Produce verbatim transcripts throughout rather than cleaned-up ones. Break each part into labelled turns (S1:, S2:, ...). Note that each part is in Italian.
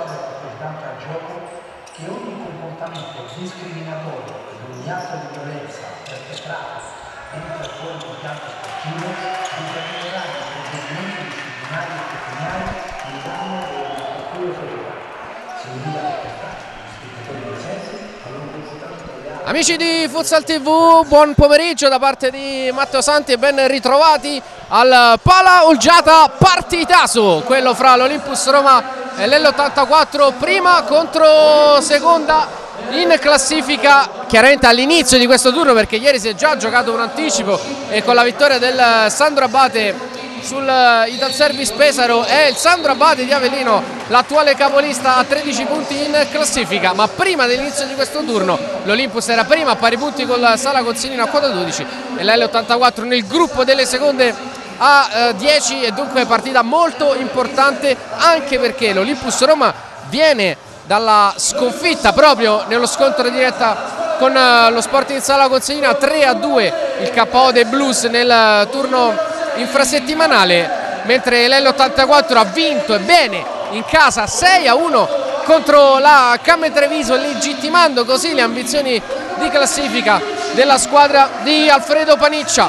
S1: squadra partecipante al gioco che ogni comportamento discriminatorio ed ogni atto di violenza perpetrato entra fuori dal campo sportivo determinerà i provvedimenti disciplinari e pecuniari nei danni delle strutture societarie. Si invia a aspettare gli spettatori presenti ad un comportamento reale.
S2: Amici di Futsal T V, buon pomeriggio da parte di Matteo Santi e ben ritrovati al Pala Olgiata partitaso, quello fra l'Olympus Roma e l'L ottantaquattro, prima contro seconda in classifica, chiaramente all'inizio di questo turno perché ieri si è già giocato un anticipo e con la vittoria del Sandro Abate sul Ital Service Pesaro è il Sandro Abate di Avellino l'attuale capolista a tredici punti in classifica, ma prima dell'inizio di questo turno l'Olympus era prima a pari punti con la Sala Consilino a quota dodici e l'L ottantaquattro nel gruppo delle seconde a eh, dieci, e dunque partita molto importante anche perché l'Olympus Roma viene dalla sconfitta proprio nello scontro diretta con eh, lo Sporting Sala Consilina tre a due, il K O dei Blues nel turno infrasettimanale, mentre l'L ottantaquattro ha vinto e bene in casa sei a uno contro la Camme Treviso, legittimando così le ambizioni di classifica della squadra di Alfredo Paniccia.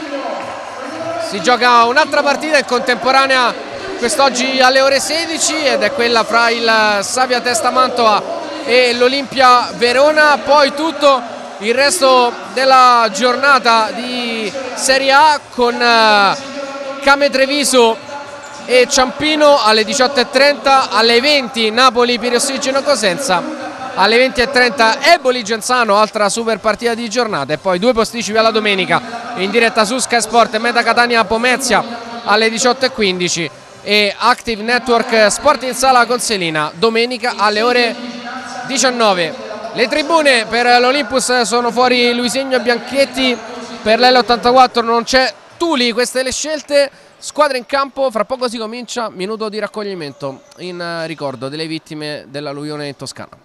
S2: Si gioca un'altra partita in contemporanea quest'oggi alle ore sedici ed è quella fra il Savia Testa Mantova e l'Olimpia Verona, poi tutto il resto della giornata di Serie A con Camme Treviso e Ciampino alle diciotto e trenta, alle venti Napoli Pirossigeno Cosenza, alle venti e trenta Eboli Genzano, altra super partita di giornata, e poi due posticipi alla domenica in diretta su Sky Sport, Meta Catania Pomezia alle diciotto e quindici e Active Network Sporting Sala Consilina domenica alle ore diciannove. Le tribune per l'Olympus sono fuori Luisegno e Bianchetti, per l'L ottantaquattro non c'è Tuli, queste le scelte. Squadra in campo, fra poco si comincia, minuto di raccoglimento in ricordo delle vittime dell'alluvione in Toscana.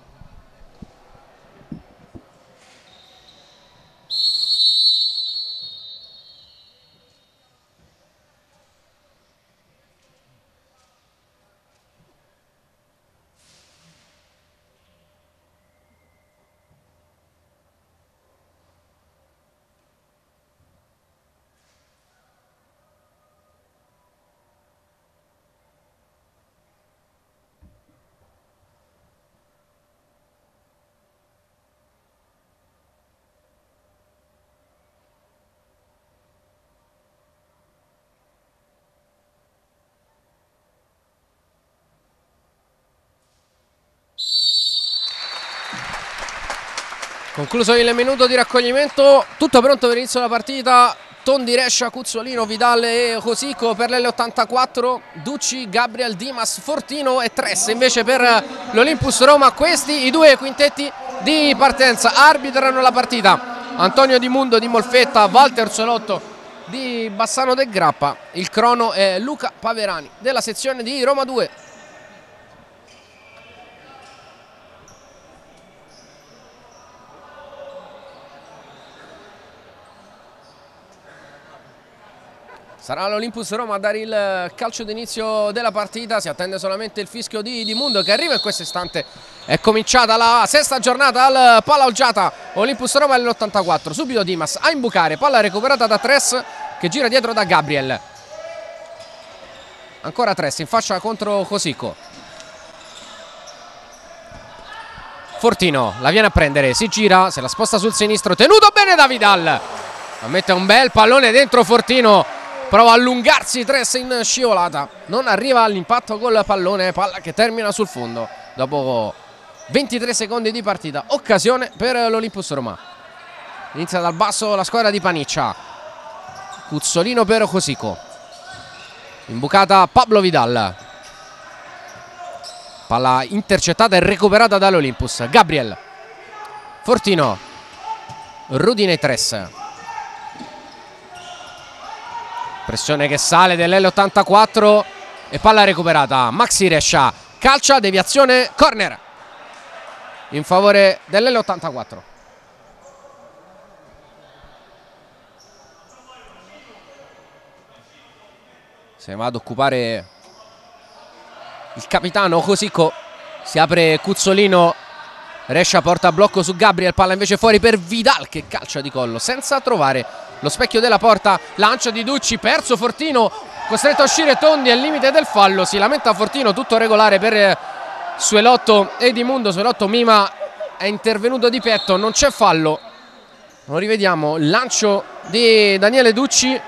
S2: Concluso il minuto di raccoglimento, tutto pronto per l'inizio della partita. Tondi, Rescia, Cuzzolino, Vidal e Cosico per l'L ottantaquattro, Ducci, Gabriel, Dimas, Fortino e Tress invece per l'Olympus Roma. Questi i due quintetti di partenza. Arbitrano la partita Antonio Di Mundo di Molfetta, Walter Solotto di Bassano del Grappa. Il crono è Luca Paverani della sezione di Roma due. Sarà l'Olympus Roma a dare il calcio d'inizio della partita, si attende solamente il fischio di Di Mundo che arriva in questo istante. È cominciata la sesta giornata al Pala Olgiata, Olympus Roma all'ottantaquattro, subito Dimas a imbucare, palla recuperata da Tress che gira dietro da Gabriel. Ancora Tress in fascia contro Cosico. Fortino la viene a prendere, si gira, se la sposta sul sinistro, tenuto bene da Vidal. Mette un bel pallone dentro Fortino. Prova a allungarsi Tress in scivolata, non arriva all'impatto col pallone, palla che termina sul fondo dopo ventitré secondi di partita. Occasione per l'Olympus Roma. Inizia dal basso la squadra di Paniccia. Cuzzolino per Cosico. Imbucata Pablo Vidal. Palla intercettata e recuperata dall'Olympus. Gabriel. Fortino. Rudine Tress. Pressione che sale dell'L ottantaquattro e palla recuperata. Maxi Rescia calcia, deviazione, corner in favore dell'L ottantaquattro. Se va ad occupare il capitano Cosico Si apre Cuzzolino, Rescia porta a blocco su Gabriel, palla invece fuori per Vidal che calcia di collo senza trovare lo specchio della porta. Lancio di Ducci, perso Fortino, costretto a uscire Tondi al limite del fallo. Si lamenta Fortino, tutto regolare per Suelotto Edmundo. Suelotto mima, è intervenuto di petto, non c'è fallo. Lo rivediamo, lancio di Daniele Ducci,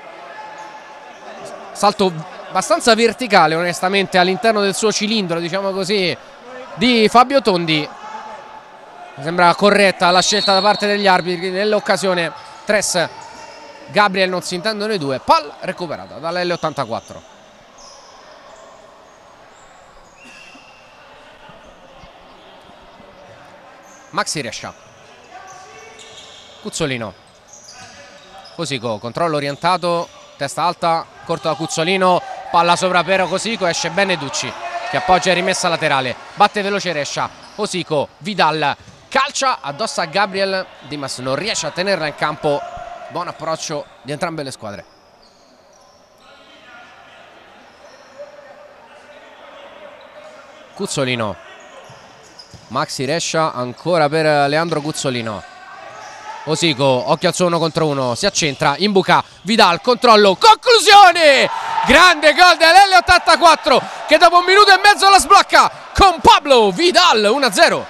S2: salto abbastanza verticale onestamente all'interno del suo cilindro, diciamo così, di Fabio Tondi. Mi sembra corretta la scelta da parte degli arbitri nell'occasione. Tres, Gabriel, non si intendono i due. Palla recuperata dall'L ottantaquattro. Maxi Rescia, Cuzzolino, Cosico, controllo orientato, testa alta, corto da Cuzzolino, palla sopra per Cosico, esce bene Ducci che appoggia e rimessa laterale, batte veloce Rescia, Cosico, Vidal, calcia addosso a Gabriel, Dimas non riesce a tenerla in campo. Buon approccio di entrambe le squadre. Cuzzolino, Maxi Rescia ancora per Leandro Cuzzolino. Cosico, occhio al suo uno contro uno, si accentra, imbuca, Vidal, controllo, conclusione! Grande gol dell'L ottantaquattro che dopo un minuto e mezzo la sblocca con Pablo Vidal, uno a zero.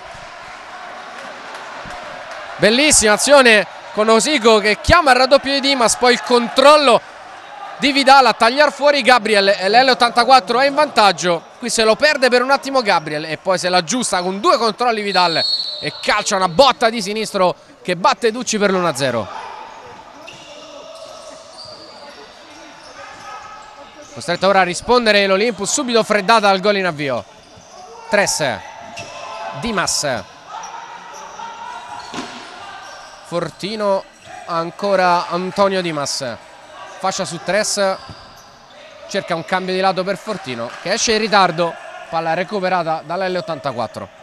S2: Bellissima azione con Cosico che chiama il raddoppio di Dimas, poi il controllo di Vidal a tagliare fuori Gabriel e l'L ottantaquattro è in vantaggio. Qui se lo perde per un attimo Gabriel e poi se la aggiusta con due controlli Vidal e calcia una botta di sinistro che batte Ducci per l'uno a zero. Costretto ora a rispondere l'Olympus, subito freddata al gol in avvio. Tres, Dimas, Fortino, ancora Antonio Dimas, fascia su Tres, cerca un cambio di lato per Fortino che esce in ritardo, palla recuperata dall'L ottantaquattro.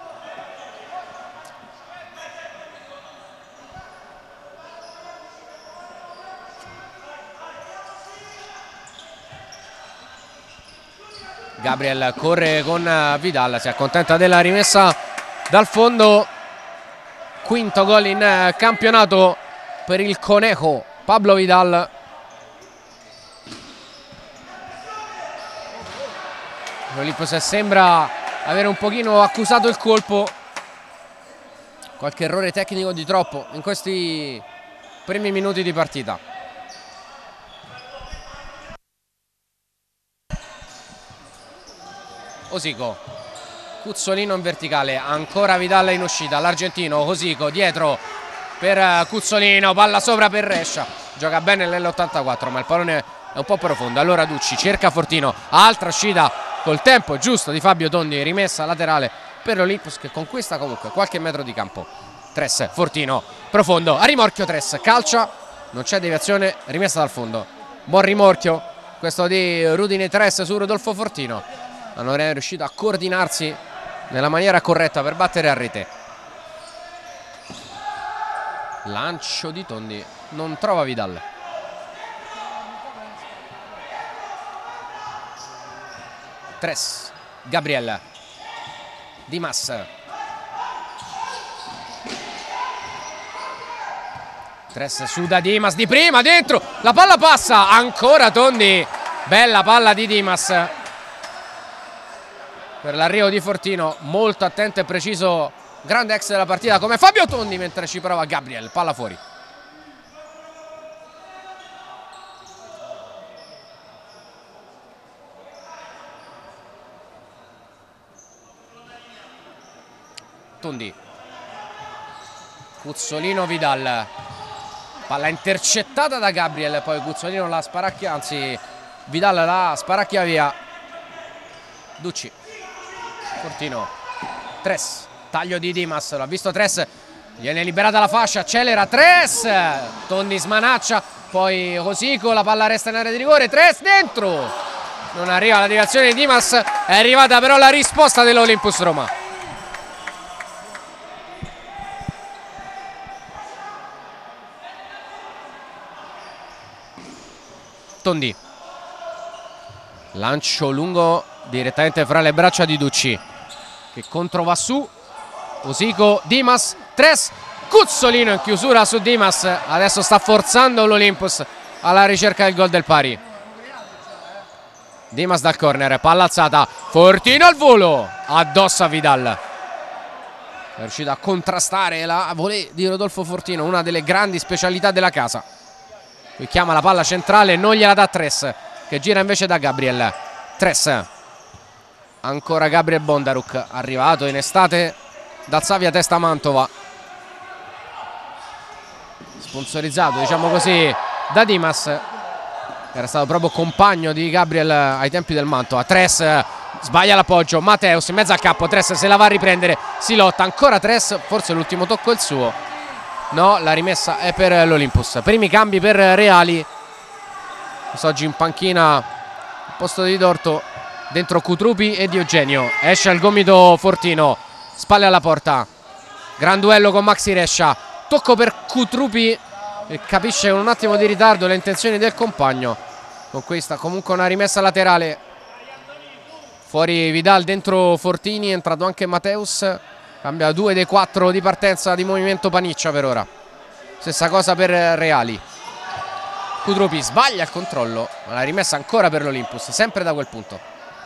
S2: Gabriel corre con Vidal, si accontenta della rimessa dal fondo. Quinto gol in campionato per il Conejo Pablo Vidal. L'Olympus sembra avere un pochino accusato il colpo, qualche errore tecnico di troppo in questi primi minuti di partita. Cosico, Cuzzolino in verticale, ancora Vidal in uscita, l'argentino Cosico dietro per Cuzzolino, palla sopra per Rescia, gioca bene l'L ottantaquattro ma il pallone è un po' profondo. Allora Ducci cerca Fortino, altra uscita col tempo giusto di Fabio Tondi, rimessa laterale per l'Olympus che conquista comunque qualche metro di campo. Tres, Fortino, profondo, a rimorchio Tres, calcia, non c'è deviazione, rimessa dal fondo. Buon rimorchio questo di Rudine Tres su Rodolfo Fortino. Non è riuscito a coordinarsi nella maniera corretta per battere a rete. Lancio di Tondi, non trova Vidal. Tres, Gabriel, Dimas, Tres su da Dimas di prima, dentro, la palla passa, ancora Tondi, bella palla di Dimas per l'arrivo di Fortino, molto attento e preciso, grande ex della partita come Fabio Tondi, mentre ci prova Gabriel, palla fuori. Tondi, Cuzzolino, Vidal, palla intercettata da Gabriel, poi Cuzzolino la sparacchia, anzi Vidal la sparacchia via. Ducci, Fortino, Tres, taglio di Dimas, l'ha visto Tres, viene liberata la fascia, accelera Tres, Tondi smanaccia, poi Cosico, la palla resta in area di rigore, Tres dentro, non arriva la deviazione di Dimas, è arrivata però la risposta dell'Olympus Roma. Tondi, lancio lungo direttamente fra le braccia di Ducci, che contro va su. Osico, Dimas, Tres, Cuzzolino in chiusura su Dimas. Adesso sta forzando l'Olympus alla ricerca del gol del pari. Dimas dal corner, palla alzata, Fortino al volo, addosso a Vidal. È riuscito a contrastare la volée di Rodolfo Fortino, una delle grandi specialità della casa. Qui chiama la palla centrale, non gliela dà Tres, che gira invece da Gabriel. Tres, ancora Gabriel Bondaruk, arrivato in estate dal Savia Testa Mantova, sponsorizzato diciamo così da Dimas, era stato proprio compagno di Gabriel ai tempi del Mantova. Tres sbaglia l'appoggio, Mateus in mezzo al campo, Tres se la va a riprendere, si lotta ancora Tres, forse l'ultimo tocco è il suo, no, la rimessa è per l'Olympus. Primi cambi per Reali, quest'oggi in panchina al posto di Dorto dentro Cutrupi e Diogenio. Esce al gomito Fortino, spalle alla porta, gran duello con Maxi Rescia, tocco per Cutrupi e capisce con un attimo di ritardo le intenzioni del compagno. Con questa comunque una rimessa laterale, fuori Vidal, dentro Fortini, è entrato anche Mateus, cambia due dei quattro di partenza di movimento Paniccia per ora. Stessa cosa per Reali. Cutrupi sbaglia il controllo, ma la rimessa ancora per l'Olympus, sempre da quel punto.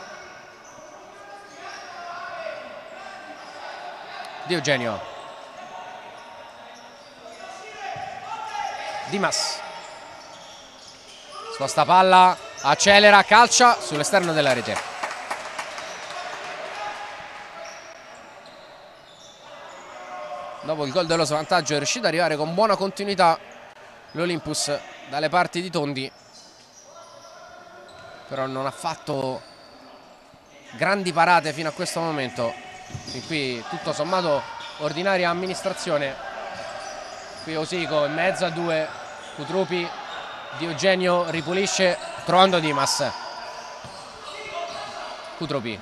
S2: Diogenio, Dimas, sposta palla, accelera, calcia sull'esterno della rete. Dopo il gol dello svantaggio è riuscito ad arrivare con buona continuità l'Olympus dalle parti di Tondi, però non ha fatto grandi parate fino a questo momento. E qui tutto sommato ordinaria amministrazione. Qui Osico in mezzo a due, Cutrupi, Diogenio ripulisce trovando Dimas. Cutrupi,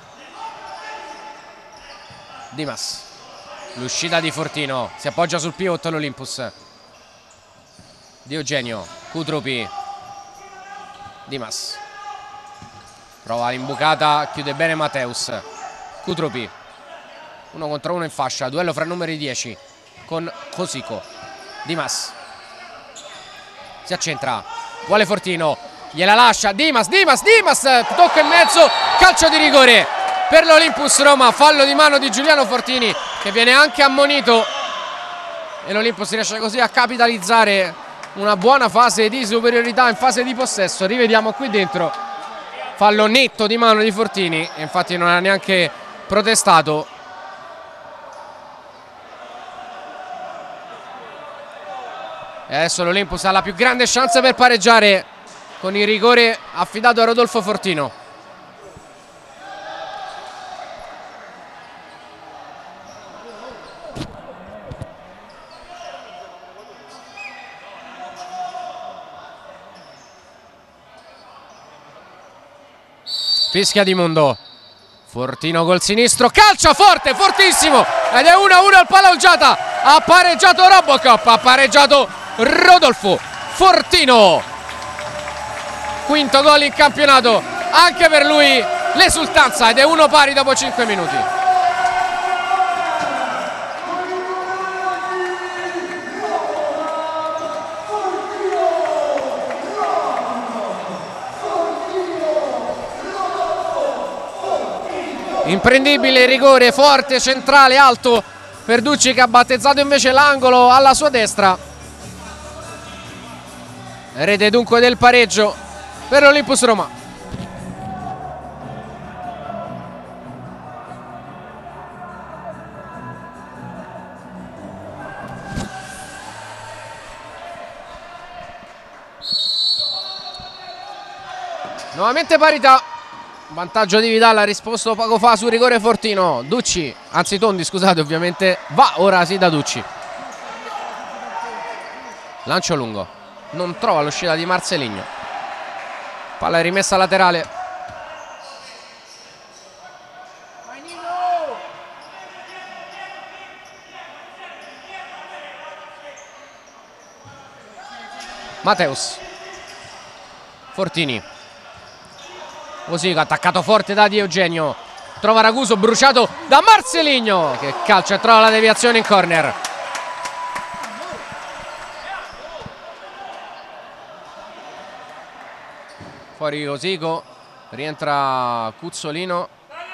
S2: Dimas, l'uscita di Fortino, si appoggia sul pivot l'Olympus. Diogenio, Cutrupi, Dimas, prova l'imbucata, chiude bene Mateus. Cutrupi, uno contro uno in fascia, duello fra numeri dieci con Osico. Dimas si accentra, vuole Fortino, gliela lascia, Dimas, Dimas, Dimas, tocca in mezzo, calcio di rigore per l'Olympus Roma, fallo di mano di Giuliano Fortini che viene anche ammonito e l'Olympus riesce così a capitalizzare una buona fase di superiorità in fase di possesso. Rivediamo qui dentro, fallo netto di mano di Fortini e infatti non ha neanche protestato. E adesso l'Olympus ha la più grande chance per pareggiare con il rigore affidato a Rodolfo Fortino. Fischia di Mondo. Fortino col sinistro, calcia forte, fortissimo ed è uno a uno al palla Olgiata. Ha pareggiato Robocop, ha pareggiato Rodolfo Fortino, quinto gol in campionato anche per lui, l'esultanza ed è uno pari dopo cinque minuti. Imprendibile rigore, forte, centrale, alto per Ducci che ha battezzato invece l'angolo alla sua destra. Rete dunque del pareggio per l'Olympus Roma. Nuovamente parità, vantaggio di Vidal, ha risposto poco fa sul rigore Fortino. Ducci, anzi Tondi scusate, ovviamente va ora sì da Ducci. Lancio lungo, non trova l'uscita di Marceligno, palla è rimessa laterale. Mateus, Fortini, Osico attaccato forte da Diogenio, trova Raguso, bruciato da Marceligno che calcia e trova la deviazione in corner. Fuori Cosico, rientra Cuzzolino.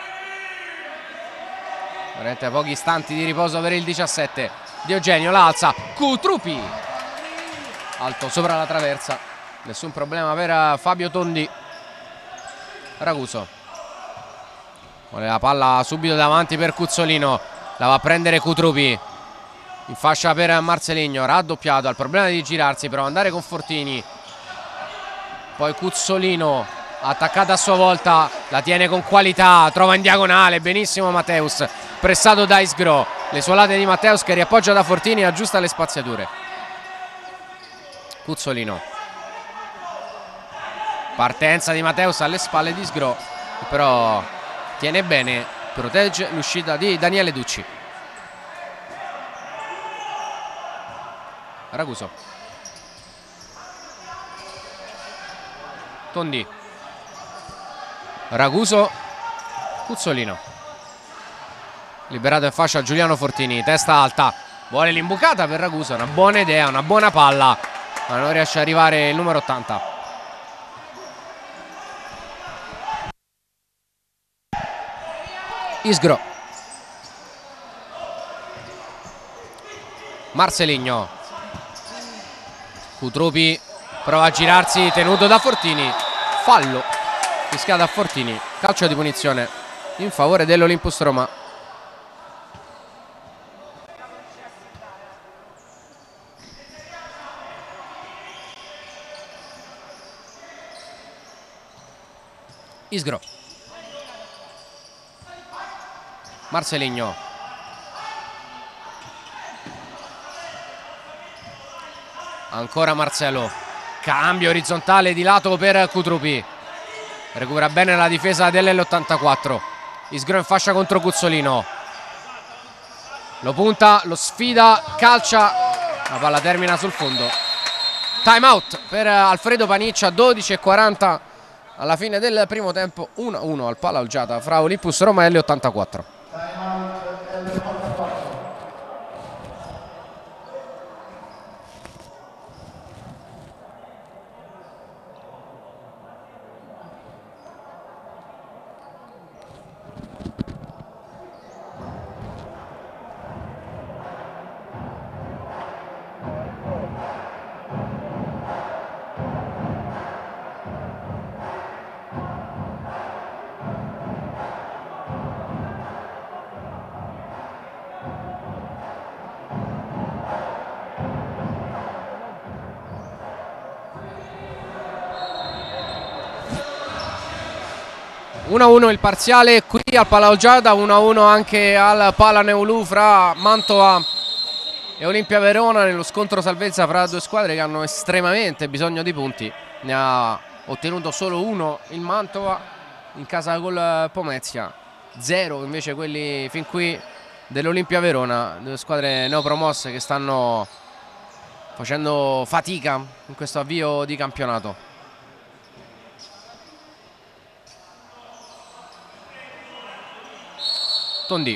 S2: Veramente pochi istanti di riposo per il diciassette. Diogenio la alza, Cutrupi alto sopra la traversa, nessun problema per Fabio Tondi. Raguso vuole la palla subito davanti per Cuzzolino, la va a prendere Cutrupi in fascia per Marceligno, raddoppiato, ha il problema di girarsi, prova ad andare con Fortini, poi Cuzzolino attaccata a sua volta, la tiene con qualità, trova in diagonale benissimo Matteus, pressato da Isgro, le suolate di Matteus che riappoggia da Fortini e aggiusta le spaziature. Cuzzolino, partenza di Matteus alle spalle di Isgro, però tiene bene, protegge l'uscita di Daniele Ducci. Raguso, Tondi, Raguso, Cuzzolino, liberato in fascia Giuliano Fortini, testa alta, vuole l'imbucata per Raguso, una buona idea, una buona palla, ma non riesce ad arrivare il numero ottanta. Isgro, Marceligno, Cutrupi prova a girarsi, tenuto da Fortini, fallo fischiato a Fortini, calcio di punizione in favore dell'Olympus Roma. Isgro, Marceligno, ancora Marcelo, cambio orizzontale di lato per Cutrupi, recupera bene la difesa dell'L ottantaquattro. Isgro in fascia contro Cuzzolino, lo punta, lo sfida, calcia, la palla termina sul fondo. Time out per Alfredo Paniccia, dodici e quaranta alla fine del primo tempo, uno a uno al Pala Olgiata fra Olympus Roma e L ottantaquattro. uno a uno il parziale qui al Pala Olgiata, uno a uno anche al Pala Neulu fra Mantova e Olimpia Verona, nello scontro salvezza fra due squadre che hanno estremamente bisogno di punti. Ne ha ottenuto solo uno il Mantova in casa col Pomezia, zero invece quelli fin qui dell'Olimpia Verona, due squadre neopromosse che stanno facendo fatica in questo avvio di campionato. Tondi,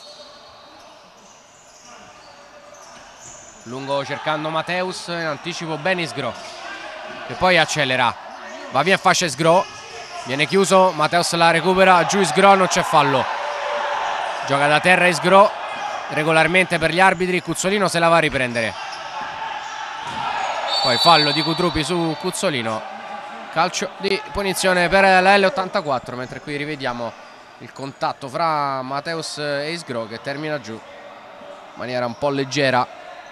S2: lungo cercando Matteus, in anticipo ben Isgro che poi accelera, va via in fascia Isgro, viene chiuso, Matteus la recupera, giù Isgro, non c'è fallo, gioca da terra Isgro regolarmente per gli arbitri, Cuzzolino se la va a riprendere, poi fallo di Cutrupi su Cuzzolino, calcio di punizione per la L ottantaquattro, mentre qui rivediamo il contatto fra Matteus e Isgro che termina giù in maniera un po' leggera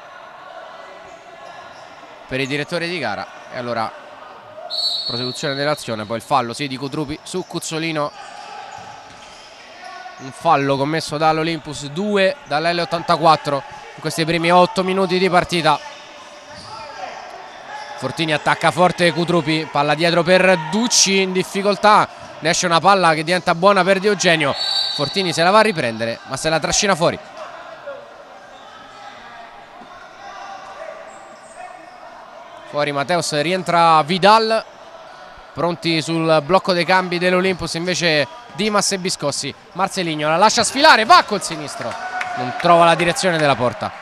S2: per i direttori di gara. E allora prosecuzione dell'azione, poi il fallo sì di Cutrupi su Cuzzolino, un fallo commesso dall'Olympus, due dall'L ottantaquattro in questi primi otto minuti di partita. Fortini attacca forte Cutrupi, palla dietro per Ducci in difficoltà, ne esce una palla che diventa buona per Diogenio, Fortini se la va a riprendere ma se la trascina fuori. Fuori Matteus, rientra Vidal, pronti sul blocco dei cambi dell'Olympus invece Dimas e Biscossi. Marcelinho la lascia sfilare, va col sinistro, non trova la direzione della porta.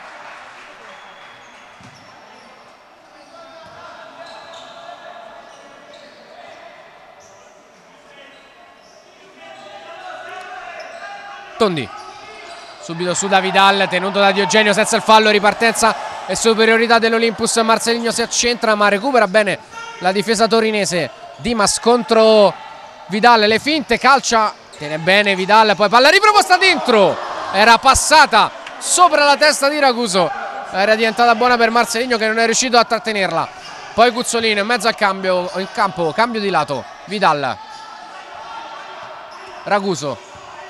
S2: Tondi subito su da Vidal, tenuto da Diogenio senza il fallo, ripartenza e superiorità dell'Olympus. Marcelinho si accentra ma recupera bene la difesa torinese. Dimas contro Vidal, le finte, calcia, tiene bene Vidal, poi palla riproposta dentro, era passata sopra la testa di Raguso, era diventata buona per Marcelinho che non è riuscito a trattenerla. Poi Cuzzolino in mezzo al cambio, in campo, cambio di lato, Vidal, Raguso,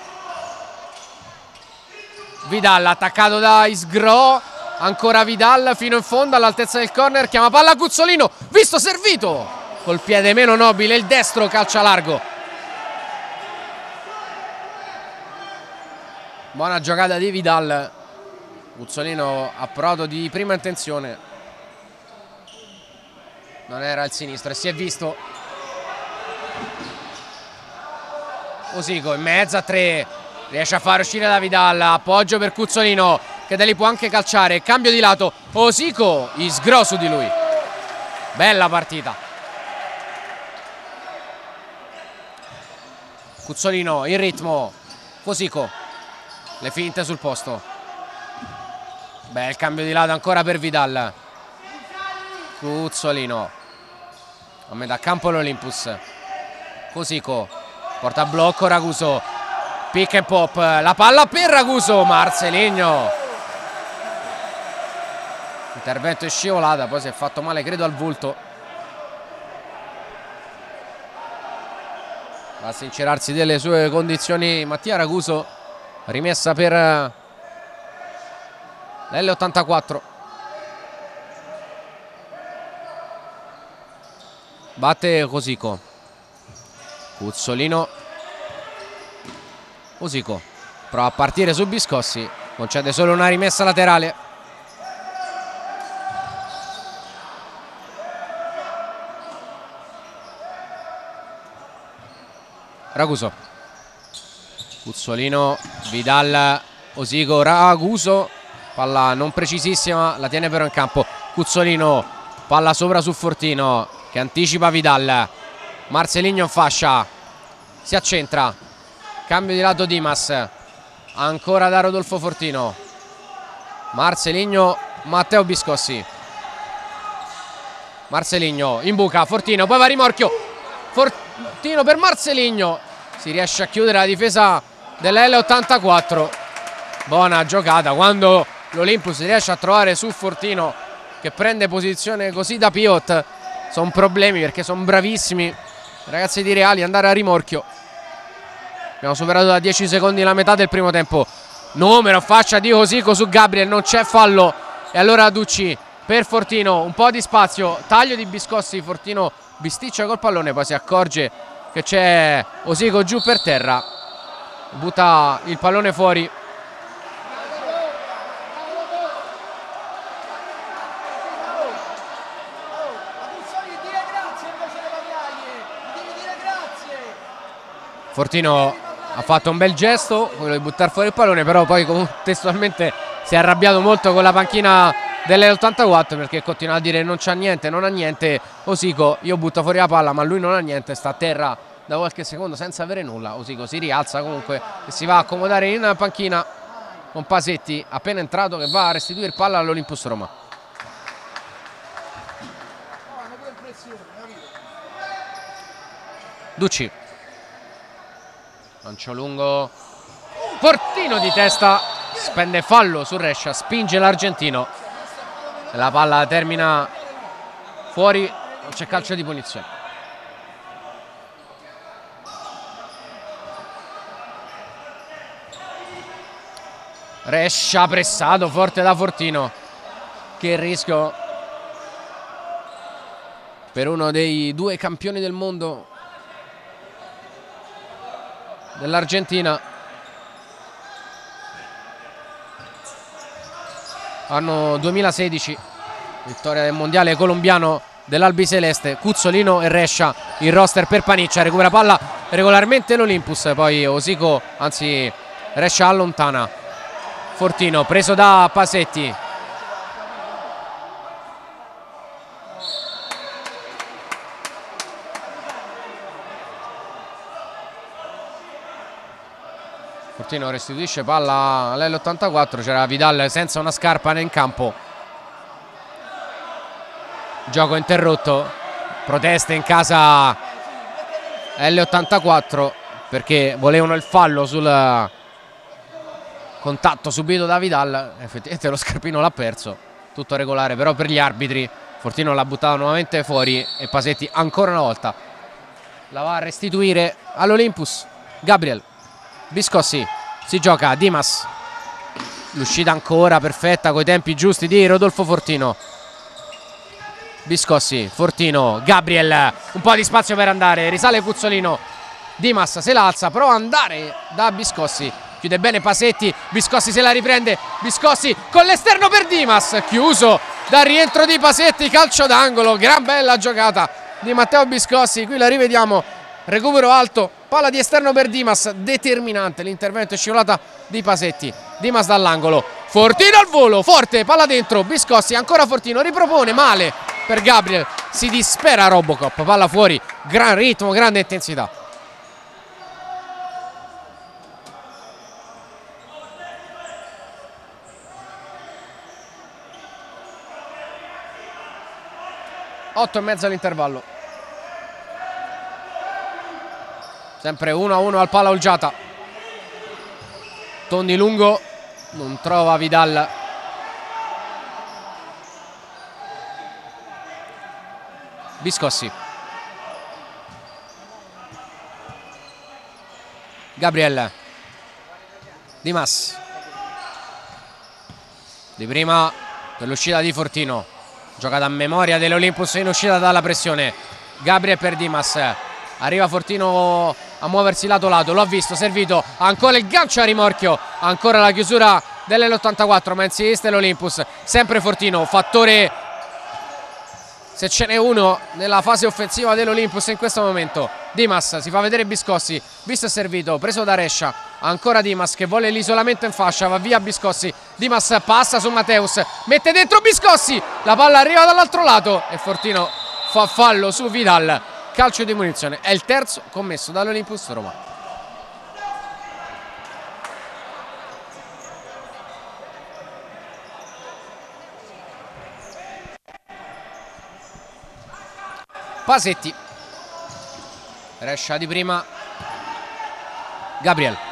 S2: Vidal attaccato da Isgro, ancora Vidal fino in fondo all'altezza del corner, chiama palla a Cuzzolino, visto servito col piede meno nobile, il destro, calcia largo. Buona giocata di Vidal. Cuzzolino a prodo di prima intenzione, non era il sinistro e si è visto. Osico in mezzo a tre, riesce a far uscire da Vidal, appoggio per Cuzzolino che da lì può anche calciare, cambio di lato, Osico, Isgro su di lui. Bella partita. Cuzzolino in ritmo, Osico, le finte sul posto. Bel cambio di lato ancora per Vidal. Cuzzolino a metà campo l'Olympus. Osico porta a blocco Raguso, pick and pop, la palla per Raguso, Marcelinho. Intervento è scivolata, poi si è fatto male credo al volto. Va a sincerarsi delle sue condizioni Mattia Raguso, rimessa per l'L ottantaquattro. Batte Osico. Cuzzolino. Osico prova a partire su Biscossi, concede solo una rimessa laterale. Raguso, Cuzzolino, Vidal, Osico, Raguso, palla non precisissima, la tiene però in campo. Cuzzolino, palla sopra su Fortino che anticipa Vidal. Marcelinho in fascia, si accentra, cambio di lato Dimas, ancora da Rodolfo Fortino. Marcelinho, Matteo Biscossi. Marcelinho in buca, Fortino, poi va a rimorchio, Fortino per Marcelinho, si riesce a chiudere la difesa dell'L ottantaquattro. Buona giocata quando l'Olympus riesce a trovare su Fortino che prende posizione così da pivot. Sono problemi perché sono bravissimi i ragazzi di Reali andare a rimorchio. Abbiamo superato da dieci secondi la metà del primo tempo. Numero, fascia di Osico su Gabriel, non c'è fallo e allora Ducci per Fortino, un po' di spazio, taglio di Biscossi, Fortino bisticcia col pallone, poi si accorge che c'è Osico giù per terra, butta il pallone fuori. Fortino ha fatto un bel gesto, quello di buttare fuori il pallone, però poi testualmente si è arrabbiato molto con la panchina dell'ottantaquattro perché continua a dire non c'ha niente, non ha niente. Osico, io butto fuori la palla ma lui non ha niente, sta a terra da qualche secondo senza avere nulla. Osico si rialza comunque e si va a accomodare in panchina con Pasetti appena entrato che va a restituire il palla all'Olympus Roma. Ducci, lancio lungo, Fortino di testa, spende fallo su Rescia, spinge l'argentino, la palla termina fuori, non c'è calcio di punizione. Rescia pressato forte da Fortino, che rischio per uno dei due campioni del mondo dell'Argentina. Anno duemilasedici, vittoria del mondiale colombiano dell'Albiceleste. Cuzzolino e Rescia il roster per Paniccia, recupera palla regolarmente l'Olympus, poi Osico, anzi Rescia allontana. Fortino preso da Pasetti. Fortino restituisce palla all'L ottantaquattro, c'era Vidal senza una scarpa in campo. Gioco interrotto, proteste in casa L ottantaquattro perché volevano il fallo sul contatto subito da Vidal. Effettivamente lo scarpino l'ha perso, tutto regolare però per gli arbitri. Fortino l'ha buttato nuovamente fuori e Pasetti ancora una volta la va a restituire all'Olympus. Gabriel, Biscossi, si gioca Dimas, l'uscita ancora perfetta coi tempi giusti di Rodolfo Fortino. Biscossi, Fortino, Gabriel, un po' di spazio per andare, risale Puzzolino, Dimas se la alza, prova ad andare da Biscossi, chiude bene Pasetti, Biscossi se la riprende, Biscossi con l'esterno per Dimas, chiuso dal rientro di Pasetti, calcio d'angolo, gran bella giocata di Matteo Biscossi, qui la rivediamo, recupero alto, palla di esterno per Dimas, determinante l'intervento, è scivolata di Pasetti, Dimas dall'angolo, Fortino al volo, forte, palla dentro, Biscossi, ancora Fortino, ripropone, male per Gabriel, si dispera Robocop, palla fuori, gran ritmo, grande intensità. otto e mezzo all'intervallo. Sempre uno a uno al palla Olgiata. Tondi lungo, non trova Vidal. Biscossi. Gabriel. Dimas. Di prima per l'uscita di Fortino. Giocata a memoria dell'Olympus in uscita dalla pressione. Gabriel per Dimas. Arriva Fortino a muoversi lato lato. Lo ha visto, servito. Ancora il gancio a rimorchio. Ancora la chiusura dell'L ottantaquattro. Ma insiste l'Olympus. Sempre Fortino. Fattore, se ce n'è uno nella fase offensiva dell'Olympus in questo momento. Dimas, si fa vedere Biscossi, visto e servito, preso da Rescia, ancora Dimas che vuole l'isolamento in fascia, va via Biscossi, Dimas passa su Mateus, mette dentro Biscossi, la palla arriva dall'altro lato e Fortino fa fallo su Vidal, calcio di munizione, è il terzo commesso dall'Olympus Roma. Pasetti, Rescia di prima, Gabriel,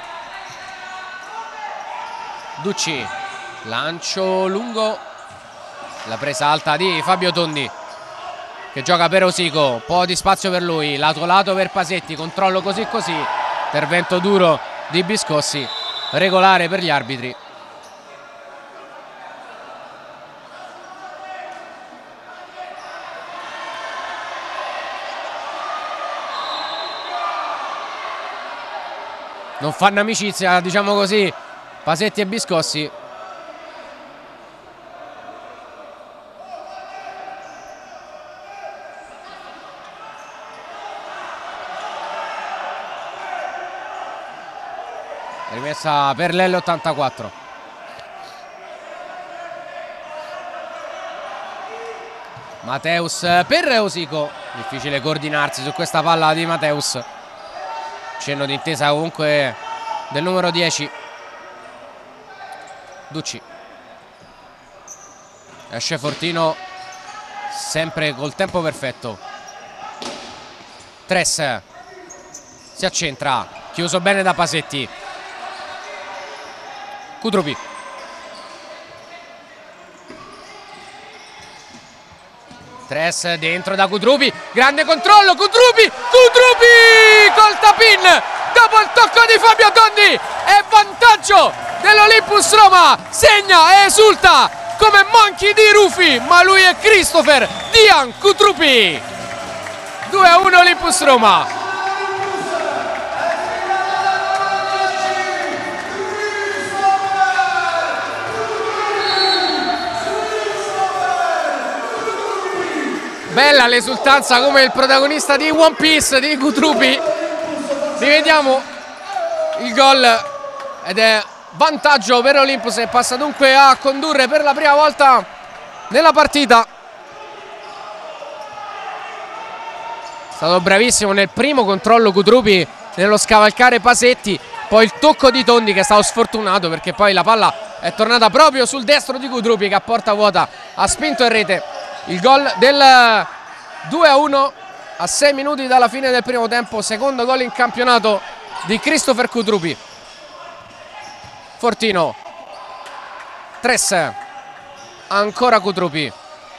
S2: Ducci, lancio lungo, la presa alta di Fabio Tondi che gioca per Osico, un po' di spazio per lui, lato lato per Pasetti, controllo così così, intervento duro di Biscossi, regolare per gli arbitri. Non fanno amicizia, diciamo così, Pasetti e Biscossi. Rimessa per l'L ottantaquattro. Mateus per Osico. Difficile coordinarsi su questa palla di Mateus. Cenno d'intesa comunque del numero dieci. Ducci. Esce Fortino sempre col tempo perfetto. Tres si accentra, chiuso bene da Pasetti. Kudrupi. Tres dentro da Kudrupi, grande controllo, Kudrupi, Kudrupi col tap-in dopo il tocco di Fabio Tondi e vantaggio dell'Olympus Roma, segna e esulta come Monkey di Rufi, ma lui è Christopher Dian Kudrupi. due a uno Olympus Roma. Bella l'esultanza come il protagonista di One Piece di Kudrupi. Rivediamo il gol ed è vantaggio per Olympus e passa dunque a condurre per la prima volta nella partita. È stato bravissimo nel primo controllo Cutrupi nello scavalcare Pasetti, poi il tocco di Tondi che è stato sfortunato perché poi la palla è tornata proprio sul destro di Cutrupi che a porta vuota ha spinto in rete il gol del due a uno a sei minuti dalla fine del primo tempo, secondo gol in campionato di Christopher Cutrupi. Fortino, Tress, ancora Cutrupi,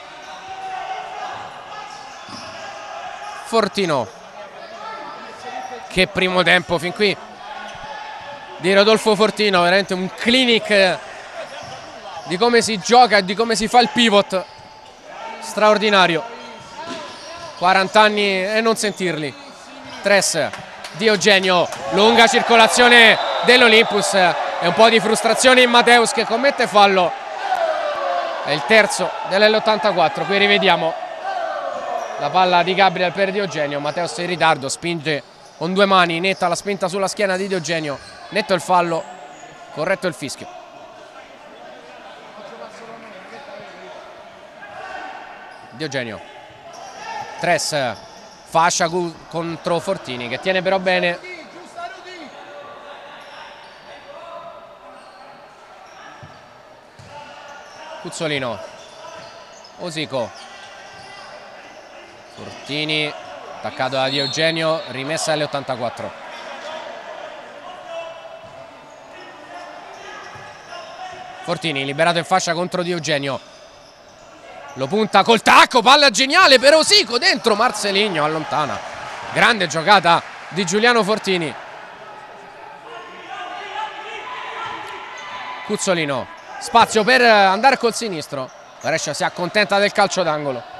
S2: Fortino. Che primo tempo fin qui di Rodolfo Fortino, veramente un clinic di come si gioca e di come si fa il pivot straordinario. quaranta anni e non sentirli. Tress, Diogenio, lunga circolazione dell'Olympus e un po' di frustrazione in Mateus che commette fallo. È il terzo dell'L ottantaquattro. Qui rivediamo la palla di Gabriel per Diogenio. Mateus in ritardo, spinge con due mani, netta la spinta sulla schiena di Diogenio, netto il fallo, corretto il fischio. Diogenio, Tress, fascia contro Fortini che tiene però bene. Cuzzolino, Osico, Fortini attaccato da Diogenio, rimessa alle ottantaquattro. Fortini liberato in fascia contro Diogenio, lo punta col tacco, palla geniale per Osico, dentro Marceligno, allontana. Grande giocata di Giuliano Fortini. Cuzzolino, spazio per andare col sinistro, Brescia si accontenta del calcio d'angolo.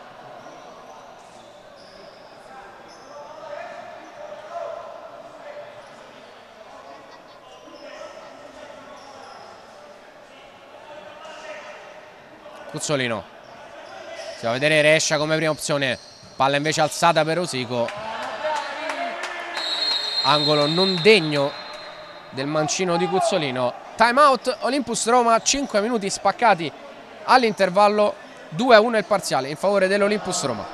S2: Cuzzolino, si va a vedere Rescia come prima opzione, palla invece alzata per Osico, angolo non degno del mancino di Cuzzolino. Time out Olympus Roma, cinque minuti spaccati all'intervallo, due a uno il parziale in favore dell'Olympus Roma.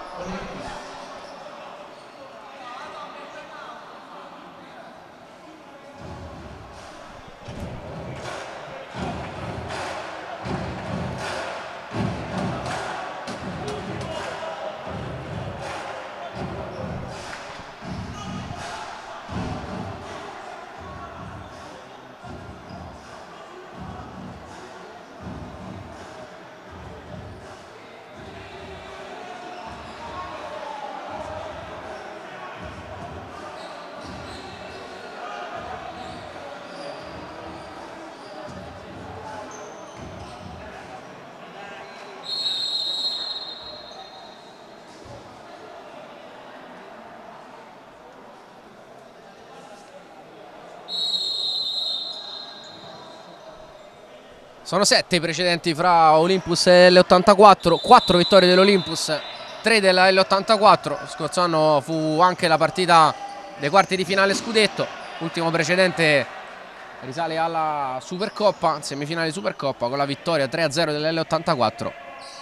S2: Sono sette i precedenti fra Olympus e L ottantaquattro, quattro vittorie dell'Olympus, tre della L ottantaquattro. Lo scorso anno fu anche la partita dei quarti di finale scudetto, ultimo precedente risale alla Supercoppa, semifinale Supercoppa con la vittoria tre a zero dell'L ottantaquattro.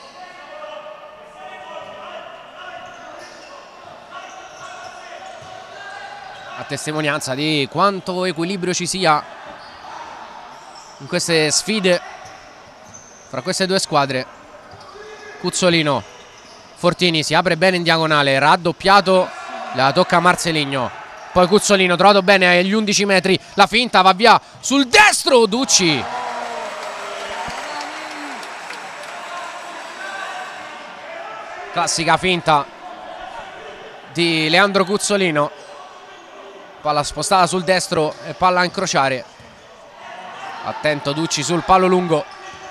S2: A testimonianza di quanto equilibrio ci sia in queste sfide fra queste due squadre. Cuzzolino, Fortini si apre bene in diagonale, raddoppiato, la tocca Marceligno, poi Cuzzolino trovato bene agli undici metri, la finta va via sul destro, Ducci. Classica finta di Leandro Cuzzolino, palla spostata sul destro e palla a incrociare. Attento Ducci sul palo lungo.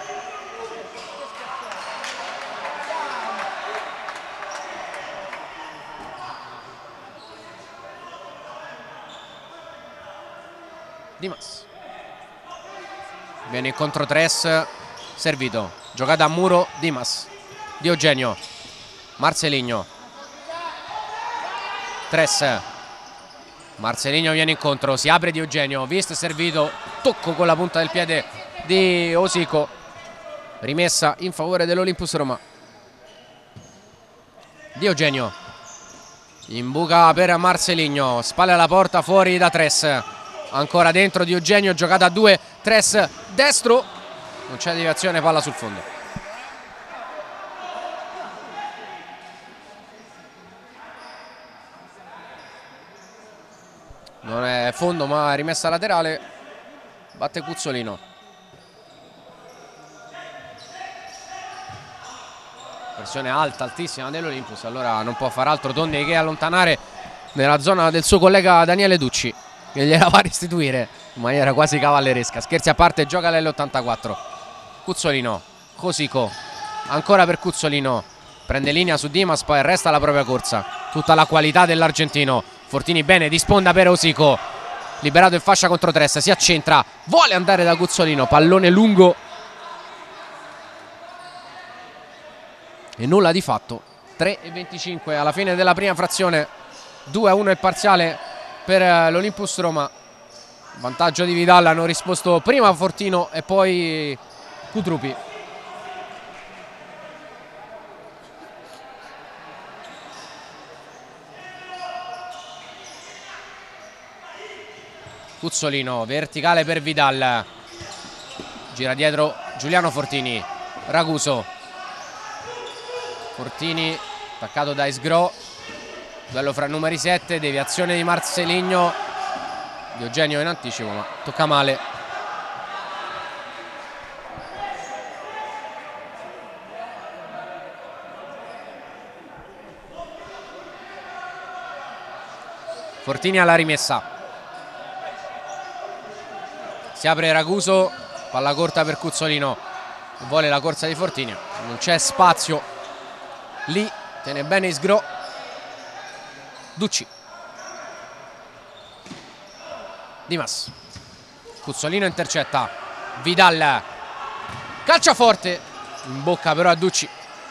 S2: Dimas viene incontro Tress, servito, giocata a muro, Dimas, Diogenio, Marceligno, Tress, Marceligno viene incontro, si apre Di Eugenio, visto e servito, tocco con la punta del piede di Osico, rimessa in favore dell'Olympus Roma. Di Eugenio in buca per Marceligno, spalle alla porta, fuori da Tres, ancora dentro Di Eugenio, giocata a due, Tres destro, non c'è deviazione, palla sul fondo. Non è fondo ma rimessa laterale, batte Cuzzolino. Pressione alta, altissima dell'Olympus, allora non può far altro Tondi che allontanare nella zona del suo collega Daniele Ducci, che gliela va a restituire in maniera quasi cavalleresca. Scherzi a parte, gioca l'L ottantaquattro. Cuzzolino, Cosico, ancora per Cuzzolino, prende linea su Dimas, poi resta la propria corsa. Tutta la qualità dell'argentino. Fortini bene, di sponda per Osico, liberato in fascia contro Tres, si accentra, vuole andare da Cuzzolino, pallone lungo e nulla di fatto. Tre e venticinque alla fine della prima frazione, due a uno il parziale per l'Olympus Roma. Vantaggio di Vidal, hanno risposto prima Fortino e poi Cutrupi. Cuzzolino, verticale per Vidal, gira dietro Giuliano Fortini, Raguso, Fortini attaccato da Isgro, duello fra numeri sette, deviazione di Marceligno, Di Eugenio in anticipo ma tocca male. Fortini alla rimessa, si apre Raguso, palla corta per Cuzzolino, vuole la corsa di Fortini, non c'è spazio lì, tiene bene Isgro. Ducci, Dimas, Cuzzolino intercetta, Vidal, calcia forte, in bocca però a Ducci.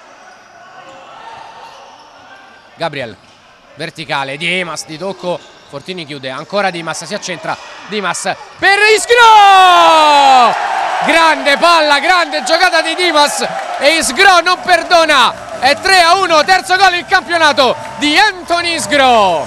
S2: Gabriel, verticale, Dimas di tocco, Fortini chiude, ancora Dimas, si accentra, Dimas per Isgro! Grande palla, grande giocata di Dimas e Isgro non perdona, è tre a uno, terzo gol in campionato di Anthony Isgro.